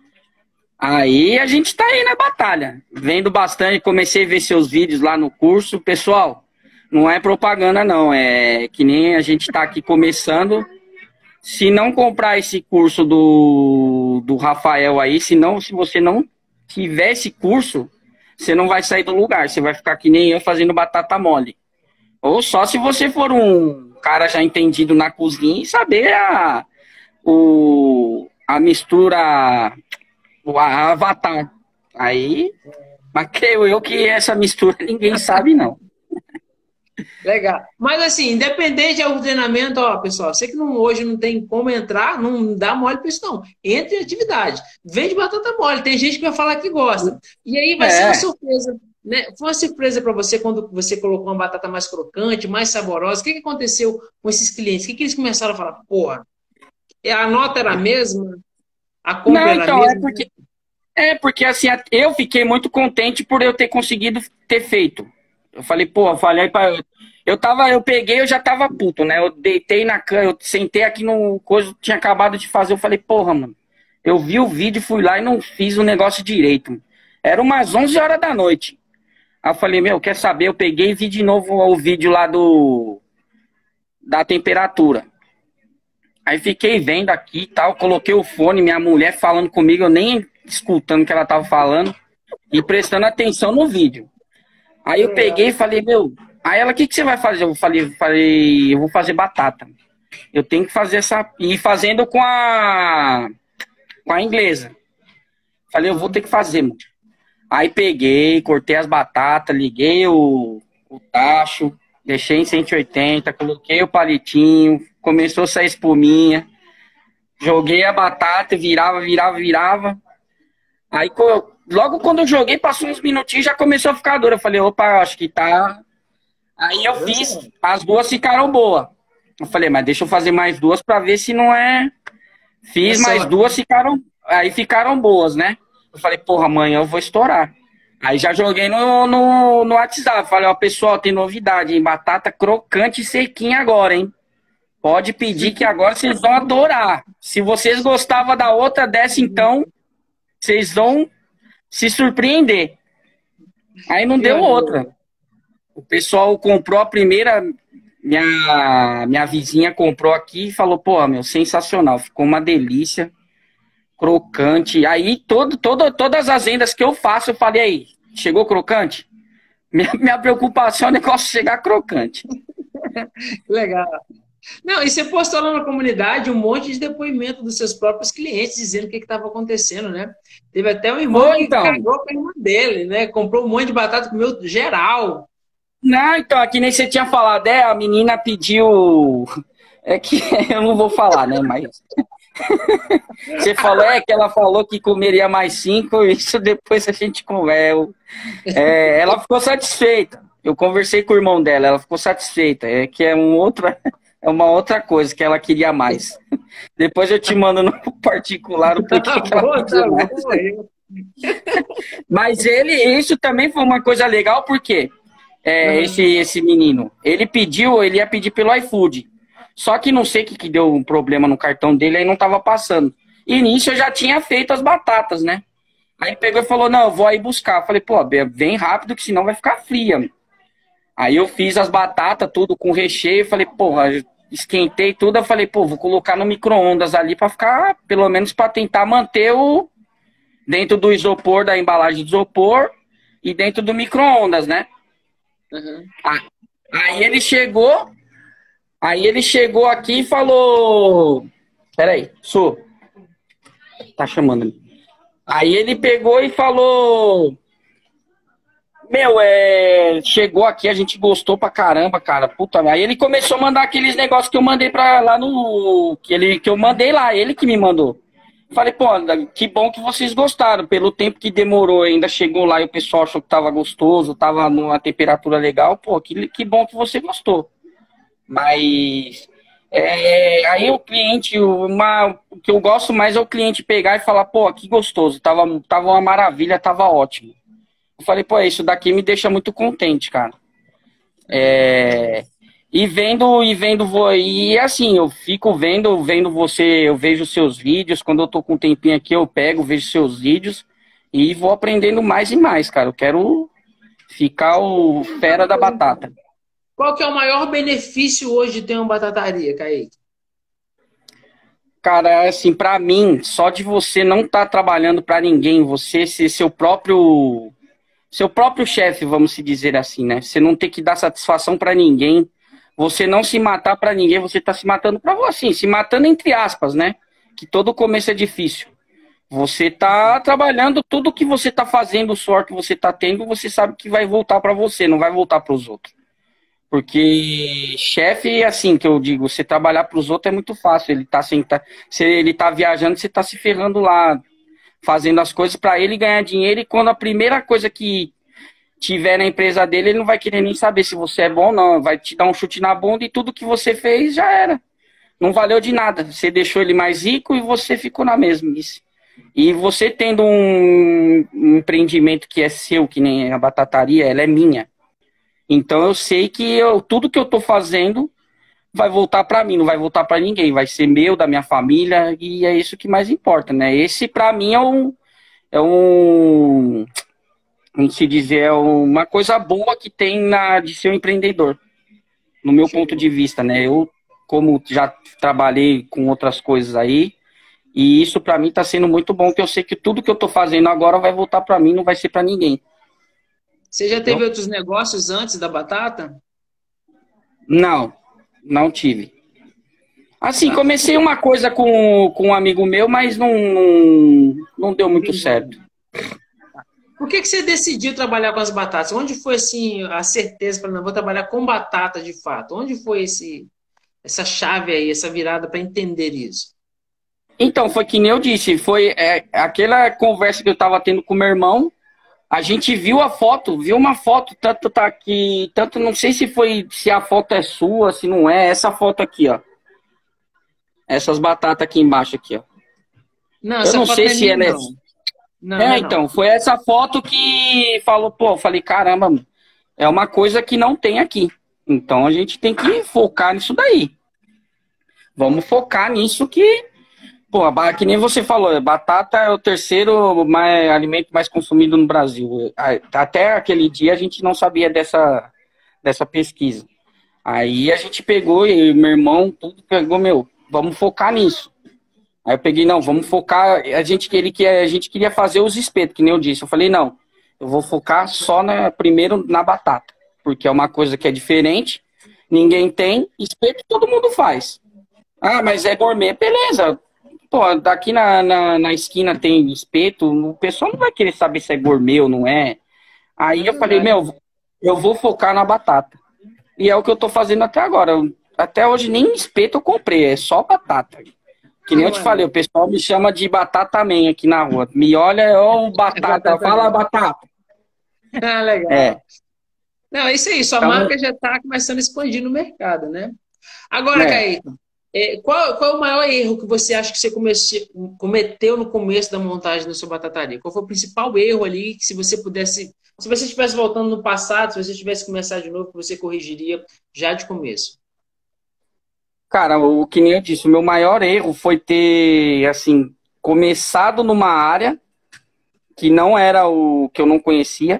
Aí a gente tá aí na batalha. Vendo bastante, comecei a ver seus vídeos lá no curso. Pessoal, não é propaganda não, é que nem a gente tá aqui começando. Se não comprar esse curso do, do Rafael aí, se, não, se você não tiver esse curso, você não vai sair do lugar. Você vai ficar que nem eu fazendo batata mole. Ou só se você for um cara já entendido na cozinha e saber a, o, a mistura... O avatar. Aí, mas creio eu que essa mistura ninguém sabe, não. Legal. Mas assim, independente do treinamento, ó, pessoal, você que não, hoje não tem como entrar, não dá mole para isso, não. Entre em atividade. Vende batata mole. Tem gente que vai falar que gosta. E aí vai é. ser uma surpresa. Né? Foi uma surpresa para você quando você colocou uma batata mais crocante, mais saborosa. O que, que aconteceu com esses clientes? O que, que eles começaram a falar? Porra, a nota era a mesma? A compra não, era então, mesma? é porque, é porque assim, eu fiquei muito contente por eu ter conseguido ter feito. Eu falei, pô, eu falei pra... Eu tava, eu peguei, eu já tava puto, né? Eu deitei na cama, eu sentei aqui no coisa, tinha acabado de fazer, eu falei, porra, mano, eu vi o vídeo, fui lá e não fiz o negócio direito. Era umas onze horas da noite. Aí eu falei, meu, quer saber? Eu peguei e vi de novo o vídeo lá do... da temperatura. Aí fiquei vendo aqui e tal, coloquei o fone, minha mulher falando comigo, eu nem escutando o que ela tava falando e prestando atenção no vídeo. Aí eu peguei e falei, meu, aí ela, o que, que você vai fazer? Eu falei, falei, eu vou fazer batata. Eu tenho que fazer essa... E fazendo com a... com a inglesa. Falei, eu vou ter que fazer, mano. Aí peguei, cortei as batatas, liguei o, o tacho, deixei em cento e oitenta, coloquei o palitinho, começou a sair espuminha, joguei a batata, virava, virava, virava. Aí, logo quando eu joguei, passou uns minutinhos, já começou a ficar dura. Eu falei, opa, acho que tá... Aí eu fiz, as duas ficaram boas. Eu falei, mas deixa eu fazer mais duas pra ver se não é... Fiz mais duas, ficaram... Aí ficaram boas, né? Eu falei, porra, amanhã eu vou estourar. Aí já joguei no, no, no WhatsApp. Falei, ó, pessoal, tem novidade, hein? Batata crocante e sequinha agora, hein? Pode pedir que agora vocês vão adorar. Se vocês gostavam da outra, dessa então, vocês vão se surpreender. Aí não Que deu maneiro. outra. O pessoal comprou a primeira, minha, minha vizinha comprou aqui e falou, pô, meu, sensacional, ficou uma delícia, crocante. Aí todo, todo, todas as vendas que eu faço, eu falei, aí, chegou crocante? Minha, minha preocupação é o negócio chegar crocante. Legal. Não, e você postou lá na comunidade um monte de depoimento dos seus próprios clientes dizendo o que estava acontecendo, né? Teve até um irmão Foi, que então. cagou com a irmã dele, né? Comprou um monte de batata, comeu geral. Não, então, aqui nem você tinha falado, é, a menina pediu. É que eu não vou falar, né? Mas você falou, é que ela falou que comeria mais cinco, isso depois a gente conversa. É, ela ficou satisfeita. Eu conversei com o irmão dela, ela ficou satisfeita. É que é um outro, é uma outra coisa que ela queria mais. Depois eu te mando no particular o porquê Tá que ela bom, tá pediu mais. bom. Eu. Mas ele, isso também foi uma coisa legal, porque é, esse, Uhum. esse menino, ele pediu, ele ia pedir pelo iFood. Só que não sei o que, que deu um problema no cartão dele, aí não tava passando. E nisso eu já tinha feito as batatas, né? Aí pegou e falou, não, eu vou aí buscar. Eu falei, pô, vem rápido que senão vai ficar fria. Aí eu fiz as batatas, tudo com recheio. Falei, porra, esquentei tudo. Eu falei, pô, vou colocar no micro-ondas ali pra ficar, pelo menos pra tentar manter o dentro do isopor, da embalagem de isopor e dentro do micro-ondas, né? Uhum. Ah, Aí ele chegou, aí ele chegou aqui e falou, peraí, Su, tá chamando ali. Aí ele pegou e falou, meu, é, chegou aqui, a gente gostou pra caramba, cara. Puta, aí ele começou a mandar aqueles negócios que eu mandei pra lá no. Que, ele, que eu mandei lá, ele que me mandou. Falei, pô, que bom que vocês gostaram. Pelo tempo que demorou, ainda chegou lá e o pessoal achou que tava gostoso, tava numa temperatura legal. Pô, que, que bom que você gostou. Mas. É, aí o cliente, uma, o que eu gosto mais é o cliente pegar e falar, pô, que gostoso, tava, tava uma maravilha, tava ótimo. Eu falei, pô, isso daqui me deixa muito contente, cara. É, e vendo, e vendo, vo- e assim, eu fico vendo, vendo você, eu vejo seus vídeos, quando eu tô com um tempinho aqui, eu pego, vejo seus vídeos e vou aprendendo mais e mais, cara. Eu quero ficar o fera da batata. Qual que é o maior benefício hoje de ter uma batataria, Kaique? Cara, assim, pra mim, só de você não estar trabalhando pra ninguém, você ser seu próprio seu próprio chefe, vamos se dizer assim, né? Você não ter que dar satisfação pra ninguém, você não se matar pra ninguém, você tá se matando pra você, assim, se matando entre aspas, né? Que todo começo é difícil. Você tá trabalhando, tudo que você tá fazendo, o suor que você tá tendo, você sabe que vai voltar pra você, não vai voltar pros outros. Porque chefe, assim, que eu digo, você trabalhar para os outros é muito fácil. Ele tá sem, tá, se ele tá viajando, você tá se ferrando lá, fazendo as coisas para ele ganhar dinheiro. E quando a primeira coisa que tiver na empresa dele, ele não vai querer nem saber se você é bom ou não. Vai te dar um chute na bunda e tudo que você fez já era. Não valeu de nada. Você deixou ele mais rico e você ficou na mesmice. E você tendo um, um empreendimento que é seu, que nem a batataria, ela é minha. Então eu sei que eu, tudo que eu estou fazendo vai voltar para mim, não vai voltar para ninguém, vai ser meu, da minha família, e é isso que mais importa, né? Esse para mim é um, é um, como se dizer, é uma coisa boa que tem na, de ser um empreendedor, no meu ponto de vista, né? Eu, como já trabalhei com outras coisas aí, e isso para mim está sendo muito bom, que eu sei que tudo que eu estou fazendo agora vai voltar para mim, não vai ser para ninguém, Você já teve entendeu? outros negócios antes da batata? Não, não tive. Assim, Tá. comecei uma coisa com, com um amigo meu, mas não, não, não deu muito certo. Por que que você decidiu trabalhar com as batatas? Onde foi assim a certeza para não vou trabalhar com batata de fato? Onde foi esse essa chave aí, essa virada para entender isso? Então, foi que nem eu disse, foi é, aquela conversa que eu estava tendo com meu irmão, a gente viu a foto, viu uma foto, tanto tá aqui, tanto não sei se foi, se a foto é sua, se não é, essa foto aqui, ó. Essas batatas aqui embaixo aqui, ó. Não, Eu essa não foto sei não é se minha, ela é. não. Não, não É, é não. então, foi essa foto que falou, pô, eu falei, caramba, mano, é uma coisa que não tem aqui. Então a gente tem que focar nisso daí. Vamos focar nisso que Pô, ba- que nem você falou, batata é o terceiro mais, alimento mais consumido no Brasil. A- Até aquele dia a gente não sabia dessa, dessa pesquisa. Aí a gente pegou, e meu irmão, tudo pegou, meu, vamos focar nisso. Aí eu peguei, não, vamos focar, a gente, ele, que a gente queria fazer os espetos, que nem eu disse. Eu falei, não, eu vou focar só na, primeiro na batata, porque é uma coisa que é diferente, ninguém tem, espeto todo mundo faz. Ah, mas é gourmet, beleza. Pô, daqui na, na, na esquina tem espeto, o pessoal não vai querer saber se é gourmet ou não é. Aí É eu falei, verdade. meu, eu vou focar na batata. E é o que eu tô fazendo até agora. Eu- até hoje nem espeto eu comprei, é só batata. Que nem Que eu te falei, o maneiro. pessoal me chama de batata man aqui na rua. Me olha, ó, o É batata, batata fala mesmo. batata. Ah, É. legal. Não, é isso aí. Sua Então, marca já está começando a expandir no mercado, né? Agora, né? Kaique, é, qual, qual é o maior erro que você acha que você comece- cometeu no começo da montagem da sua batataria? Qual foi o principal erro ali que se você pudesse, se você estivesse voltando no passado, se você tivesse começado de novo, que você corrigiria já de começo? Cara, o que nem eu disse, o meu maior erro foi ter, assim, começado numa área que não era o que eu não conhecia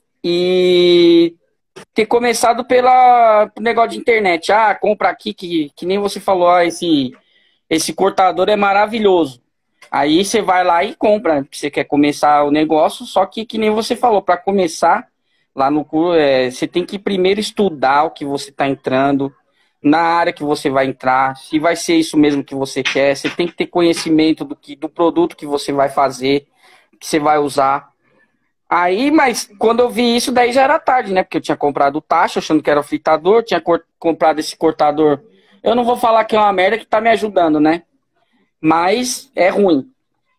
e ter começado pela pelo negócio de internet. Ah, compra aqui que, que nem você falou, ah, esse esse cortador é maravilhoso. Aí você vai lá e compra, porque você quer começar o negócio, só que que nem você falou, para começar lá no curso, é, você tem que primeiro estudar o que você está entrando, na área que você vai entrar, se vai ser isso mesmo que você quer, você tem que ter conhecimento do que do produto que você vai fazer, que você vai usar. Aí, mas quando eu vi isso, daí já era tarde, né? Porque eu tinha comprado o tacho, achando que era o fritador, tinha cor- comprado esse cortador. Eu não vou falar que é uma merda que tá me ajudando, né? Mas é ruim.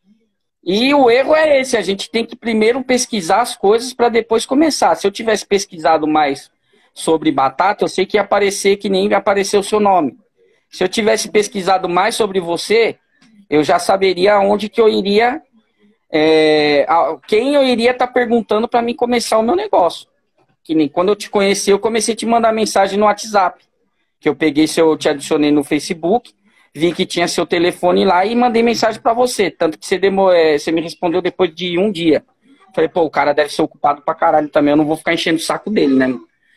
E o erro é esse, a gente tem que primeiro pesquisar as coisas para depois começar. Se eu tivesse pesquisado mais sobre batata, eu sei que ia aparecer que nem apareceu o seu nome. Se eu tivesse pesquisado mais sobre você, eu já saberia onde que eu iria, é, a- quem eu iria estar perguntando para mim começar o meu negócio. Que nem quando eu te conheci, eu comecei a te mandar mensagem no WhatsApp. Que eu peguei seu, eu te adicionei no Facebook, vi que tinha seu telefone lá e mandei mensagem para você. Tanto que você, demor, é, você me respondeu depois de um dia. Falei, pô, o cara deve ser ocupado pra caralho também, eu não vou ficar enchendo o saco dele, né?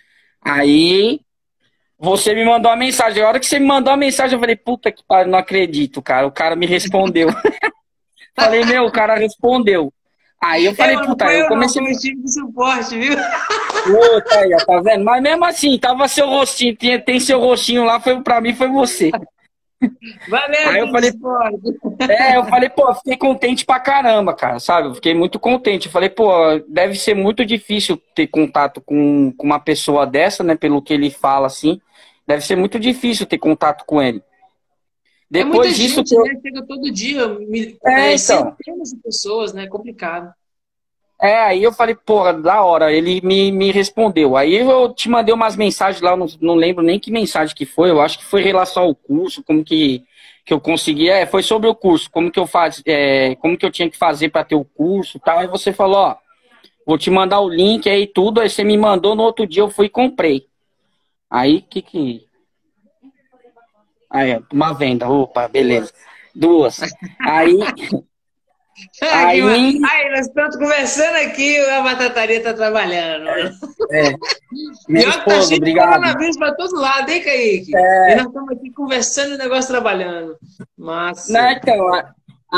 Aí você me mandou uma mensagem. A hora que você me mandou a mensagem, eu falei, puta que pariu, não acredito, cara. O cara me respondeu. Falei, meu, o cara respondeu. Aí eu É, falei, mas não puta, aí foi eu eu não, comecei. foi o time de suporte, viu? Puta aí, ó, tá vendo? Mas mesmo assim, tava seu rostinho, tem, tem seu rostinho lá, foi, pra mim foi você. Valeu, Aí eu time de falei, suporte. é, eu falei, pô, fiquei contente pra caramba, cara, sabe? Eu fiquei muito contente. Eu falei, pô, deve ser muito difícil ter contato com, com uma pessoa dessa, né? Pelo que ele fala, assim. Deve ser muito difícil ter contato com ele. É muita Depois disso que gente, eu. né? Chega todo dia, mil- É, é, então. centenas de pessoas, né? É complicado. É, aí eu falei, porra, da hora, ele me, me respondeu. Aí eu te mandei umas mensagens lá, eu não, não lembro nem que mensagem que foi, eu acho que foi em relação ao curso, como que, que eu consegui, é, foi sobre o curso, como que eu faz, é, como que eu tinha que fazer para ter o curso e tal. Aí você falou, ó, vou te mandar o link aí tudo, aí você me mandou, no outro dia eu fui e comprei. Aí, que que... Aí, ó, uma venda, opa, beleza. Duas. Aí, Aqui, mano. aí, Aí, nós estamos conversando aqui, a batataria tá trabalhando, mano. é, minha Pior que tá esposa, cheio de obrigado. coronavírus pra todo lado, hein, Kaique? E nós estamos aqui conversando e o negócio trabalhando. Né, Massa. então, a-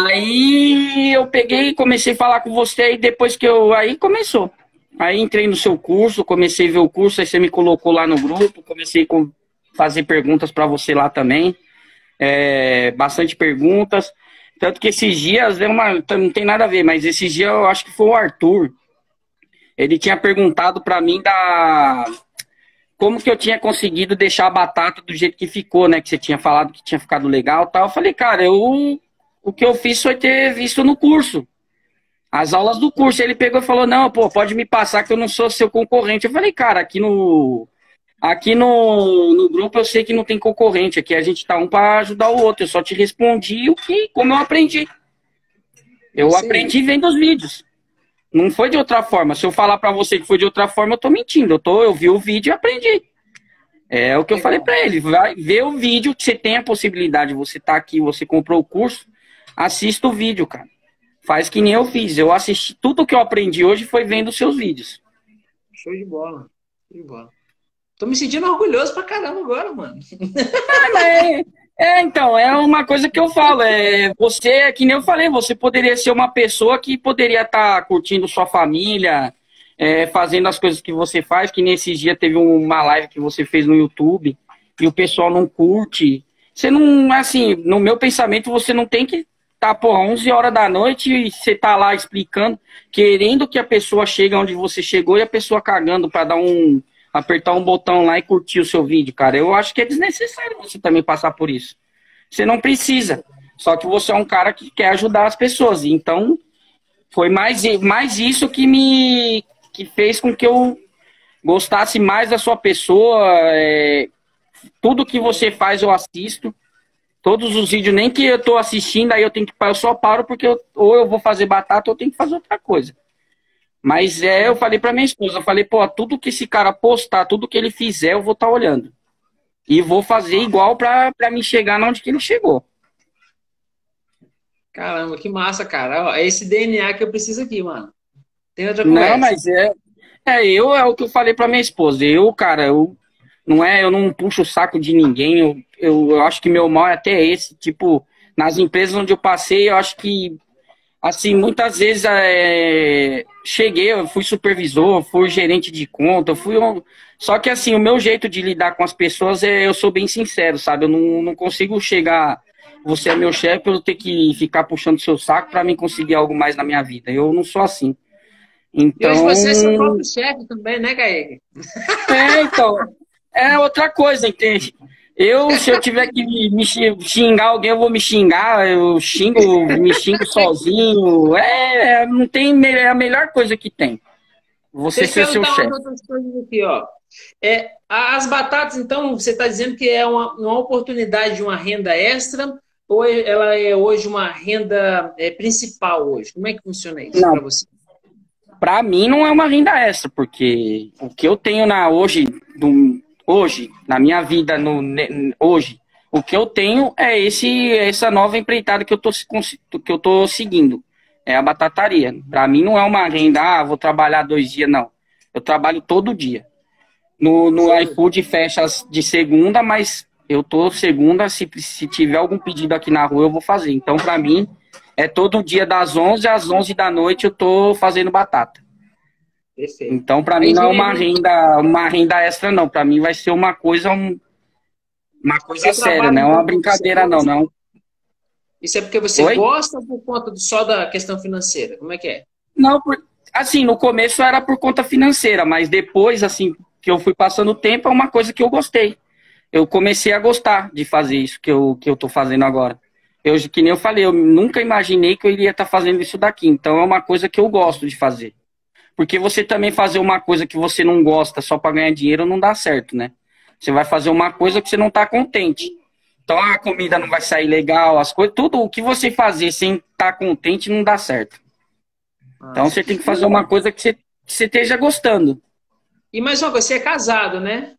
aí eu peguei e comecei a falar com você e depois que eu. Aí começou. Aí entrei no seu curso, comecei a ver o curso, aí você me colocou lá no grupo, comecei a fazer perguntas para você lá também. É, bastante perguntas. Tanto que esses dias, deu uma, não tem nada a ver, mas esses dias eu acho que foi o Arthur. Ele tinha perguntado para mim da. Como que eu tinha conseguido deixar a batata do jeito que ficou, né? Que você tinha falado que tinha ficado legal e tal. Eu falei, cara, eu, o que eu fiz foi ter visto no curso. As aulas do curso. Ele pegou e falou, não, pô, pode me passar que eu não sou seu concorrente. Eu falei, cara, aqui no, aqui no, no grupo eu sei que não tem concorrente. Aqui a gente tá um para ajudar o outro. Eu só te respondi o que, como eu aprendi. Eu Isso aí. aprendi vendo os vídeos. Não foi de outra forma. Se eu falar para você que foi de outra forma, eu tô mentindo. Eu, tô, eu vi o vídeo e aprendi. É o que eu falei Legal. para ele. Vai ver o vídeo que você tem a possibilidade. Você tá aqui, você comprou o curso. Assista o vídeo, cara. Faz que nem eu fiz. Eu assisti, tudo que eu aprendi hoje foi vendo os seus vídeos. Show de bola. Show de bola. Tô me sentindo orgulhoso pra caramba agora, mano. Ah, mas é, é, então, é uma coisa que eu falo. É, você, é que nem eu falei, você poderia ser uma pessoa que poderia estar curtindo sua família, é, fazendo as coisas que você faz, que nesses dias teve uma live que você fez no YouTube e o pessoal não curte. Você não, assim, no meu pensamento, você não tem que tá, porra, onze horas da noite e você tá lá explicando, querendo que a pessoa chegue onde você chegou e a pessoa cagando pra dar um, apertar um botão lá e curtir o seu vídeo, cara. Eu acho que é desnecessário você também passar por isso. Você não precisa. Só que você é um cara que quer ajudar as pessoas. Então, foi mais, mais isso que me que fez com que eu gostasse mais da sua pessoa. É, tudo que você faz eu assisto. Todos os vídeos, nem que eu tô assistindo, aí eu tenho que eu só paro porque eu, ou eu vou fazer batata ou eu tenho que fazer outra coisa. Mas é, eu falei pra minha esposa, eu falei, pô, tudo que esse cara postar, tudo que ele fizer, eu vou estar tá olhando. E vou fazer igual pra, pra me chegar onde que ele chegou. Caramba, que massa, cara. Ó, é esse D N A que eu preciso aqui, mano. Tem outra Não, conversa. mas é, é, eu é o que eu falei pra minha esposa. Eu, cara, eu não é, eu não puxo o saco de ninguém. Eu, eu, eu acho que meu mal é até esse. Tipo, nas empresas onde eu passei, eu acho que, assim, muitas vezes é, cheguei, eu fui supervisor, fui gerente de conta, fui um, só que, assim, o meu jeito de lidar com as pessoas é, eu sou bem sincero, sabe? Eu não, não consigo chegar, você é meu chefe, eu ter que ficar puxando seu saco pra mim conseguir algo mais na minha vida. Eu não sou assim. E hoje Então, você é seu próprio chefe também, né, Kaique? é, então, é outra coisa, entende? Eu, se eu tiver que me xingar alguém, eu vou me xingar, eu xingo, me xingo sozinho. É, não tem, é a melhor coisa que tem. Você Deixa ser eu seu perguntar chefe. umas outras coisas aqui, ó. É, as batatas, então, você está dizendo que é uma, uma oportunidade de uma renda extra ou é- ela é hoje uma renda é, principal hoje? Como é que funciona isso Não, para você? pra mim não é uma renda extra, porque o que eu tenho na hoje, do, hoje, na minha vida, no, ne- hoje, o que eu tenho é esse, essa nova empreitada que eu tô, se- que eu tô seguindo. É a batataria. Pra mim não é uma renda, ah, vou trabalhar dois dias, não. Eu trabalho todo dia. No, no iFood fecha as- de segunda, mas eu tô segunda, se, se tiver algum pedido aqui na rua, eu vou fazer. Então, pra mim, é todo dia das onze às onze da noite eu tô fazendo batata. Perfeito. Então, pra A mim, não é uma engenharia, renda, uma renda extra, não. Pra mim, vai ser uma coisa, um- uma coisa você séria, trabalha não é uma então porque você brincadeira, não. gosta? Não. Isso é porque você Oi? gosta ou por conta do- só da questão financeira? Como é que é? Não, por, assim, no começo era por conta financeira, mas depois, assim, que eu fui passando o tempo, é uma coisa que eu gostei. Eu comecei a gostar de fazer isso que eu, que eu tô fazendo agora. Eu, que nem eu falei, eu nunca imaginei que eu iria estar fazendo isso daqui. Então, é uma coisa que eu gosto de fazer. Porque você também fazer uma coisa que você não gosta só para ganhar dinheiro não dá certo, né? Você vai fazer uma coisa que você não está contente. Então a comida não vai sair legal, as coisas, tudo o que você fazer sem estar contente não dá certo. Então Massa. você tem que fazer uma coisa que você, que você esteja gostando. E mais uma coisa, você é casado, né?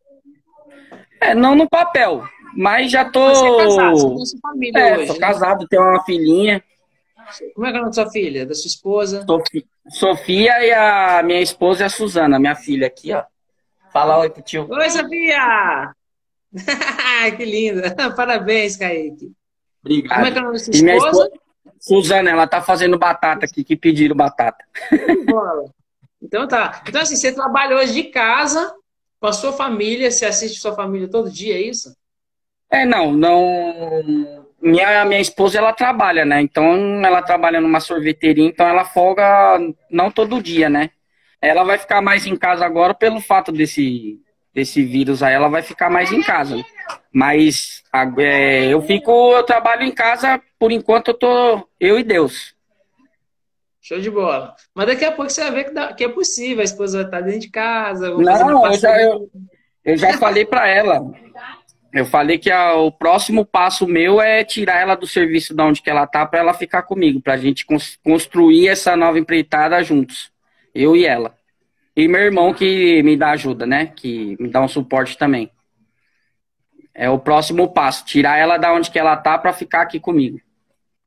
É, não no papel, mas já Você é casado, você tô. tem sua família É, sou hoje, né? casado, tenho uma filhinha, Como é que é o nome da sua filha? Da sua esposa? Sofi- Sofia, e a minha esposa é a Suzana, minha filha aqui, ó. Fala oi pro tio. Oi, Sofia! Que linda! Parabéns, Kaique. Como é que é Obrigado. o nome da sua E minha esposa? esposa, Suzana, ela tá fazendo batata aqui, que pediram batata. Bola. Então tá. Então, assim, você trabalha hoje de casa com a sua família, você assiste sua família todo dia, é isso? É, não, não. Minha, minha esposa, ela trabalha, né? Então, ela trabalha numa sorveteria, então ela folga não todo dia, né? Ela vai ficar mais em casa agora pelo fato desse, desse vírus aí, ela vai ficar mais em casa, né? Mas a- é, eu fico, eu trabalho em casa, por enquanto eu tô, eu e Deus. Show de bola. Mas daqui a pouco você vai ver que, dá- que é possível. A esposa vai estar dentro de casa, vão fazer uma Não, eu já, parceria. eu, eu já falei pra ela. Eu falei que a- o próximo passo meu é tirar ela do serviço de onde que ela tá para ela ficar comigo, para a gente cons- construir essa nova empreitada juntos, eu e ela. E meu irmão que me dá ajuda, né? Que me dá um suporte também. É o próximo passo, tirar ela da onde que ela tá para ficar aqui comigo.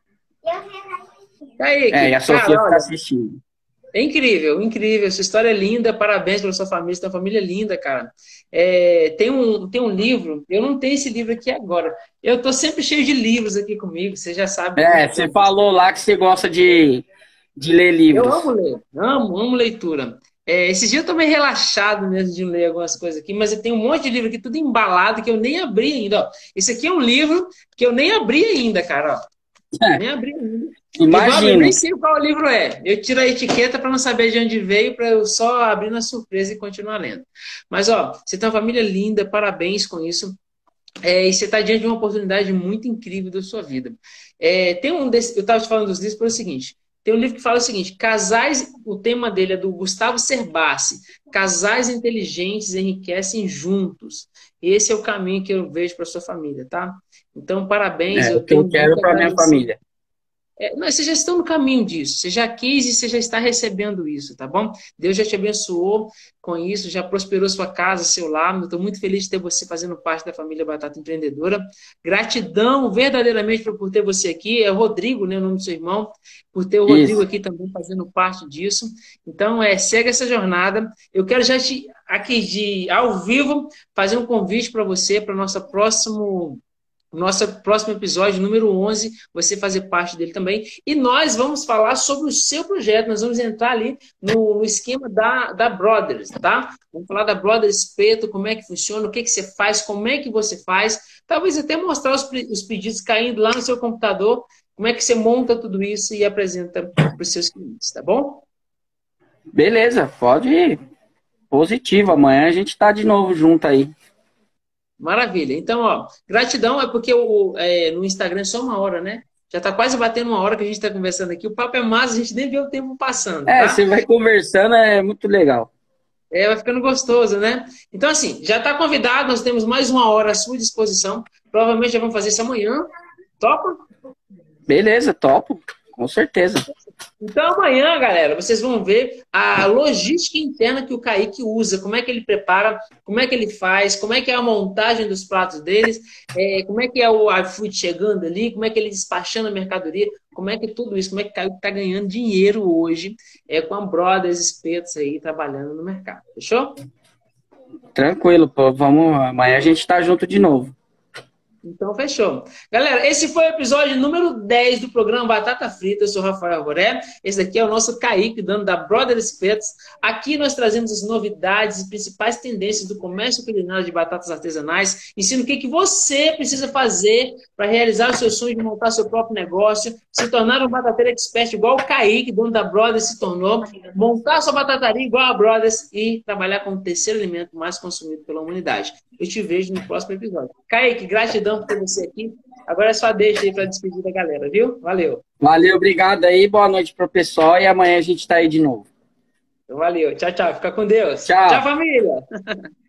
Kaique, É, e a Sofia cara, fica olha, assistindo. é incrível, incrível. Sua história é linda. Parabéns pela sua família. Você tem uma família linda, cara. É, tem um, tem um livro. Eu não tenho esse livro aqui agora. Eu tô sempre cheio de livros aqui comigo. Você já sabe É, muito você bem disso. falou lá que você gosta de, de ler Eu amo livros. ler. Amo, amo leitura. É, esses dias eu tô meio relaxado mesmo de ler algumas coisas aqui, mas eu tenho um monte de livro aqui, tudo embalado, que eu nem abri ainda. Ó. Esse aqui é um livro que eu nem abri ainda, cara. Ó. Nem abri ainda. E vou abrir, nem Imagino. sei qual livro é. Eu tiro a etiqueta para não saber de onde veio, para eu só abrir na surpresa e continuar lendo. Mas, ó, você tem uma família linda, parabéns com isso. É, e você está diante de uma oportunidade muito incrível da sua vida. É, tem um desse, eu estava te falando dos livros pelo seguinte: tem um livro que fala o seguinte: casais, o tema dele é do Gustavo Cerbasi, casais inteligentes enriquecem juntos. Esse é o caminho que eu vejo para sua família, tá? Então, parabéns, É o eu que eu tenho muito quero a para minha agradecer. família. É, não, vocês já estão no caminho disso, você já quis e você já está recebendo isso, tá bom? Deus já te abençoou com isso, já prosperou sua casa, seu lar. Estou muito feliz de ter você fazendo parte da família Batata Empreendedora. Gratidão verdadeiramente por, por ter você aqui. É o Rodrigo, né, o nome do seu irmão, por ter o Rodrigo Isso, aqui também fazendo parte disso. Então, é, segue essa jornada. Eu quero já te, aqui de ao vivo, fazer um convite para você, para o nosso próximo o nosso próximo episódio, número onze, você fazer parte dele também. E nós vamos falar sobre o seu projeto. Nós vamos entrar ali no, no esquema da, da Brothers, tá? Vamos falar da Brothers Peto, como é que funciona, o que, que você faz, como é que você faz. Talvez até mostrar os, os pedidos caindo lá no seu computador, como é que você monta tudo isso e apresenta para os seus clientes, tá bom? beleza, pode ir. Positivo. Amanhã a gente tá de novo junto aí. Maravilha. Então, ó, gratidão é porque o, é, no Instagram é só uma hora, né? Já está quase batendo uma hora que a gente está conversando aqui. O papo é massa, a gente nem vê o tempo passando, É, tá? você vai conversando, é muito legal. É, vai ficando gostoso, né? Então, assim, já está convidado, nós temos mais uma hora à sua disposição. Provavelmente já vamos fazer isso amanhã. Topa? Beleza, topo, com certeza. Então, amanhã, galera, vocês vão ver a logística interna que o Kaique usa, como é que ele prepara, como é que ele faz, como é que é a montagem dos pratos deles, é, como é que é o iFood chegando ali, como é que ele despachando a mercadoria, como é que tudo isso, como é que o Kaique está ganhando dinheiro hoje é, com a Brothers Espetos aí, trabalhando no mercado. Fechou? Tranquilo, pô, vamos. Amanhã a gente tá junto de novo. Então, fechou. Galera, esse foi o episódio número dez do programa Batata Frita. Eu sou o Rafael Boré. Esse daqui é o nosso Kaique, dono da Brothers Pets. Aqui nós trazemos as novidades e principais tendências do comércio culinário de batatas artesanais. Ensino o que, que você precisa fazer para realizar o seu sonho de montar seu próprio negócio, se tornar um batateiro expert igual o Kaique, dono da Brothers, se tornou, montar sua batataria igual a Brothers e trabalhar como o terceiro alimento mais consumido pela humanidade. Eu te vejo no próximo episódio. Kaique, gratidão por ter você aqui. Agora é só deixa aí para despedir da galera, viu? Valeu. Valeu, obrigado aí, boa noite pro pessoal e amanhã a gente tá aí de novo. Valeu. Tchau, tchau. Fica com Deus. Tchau, Tchau. família.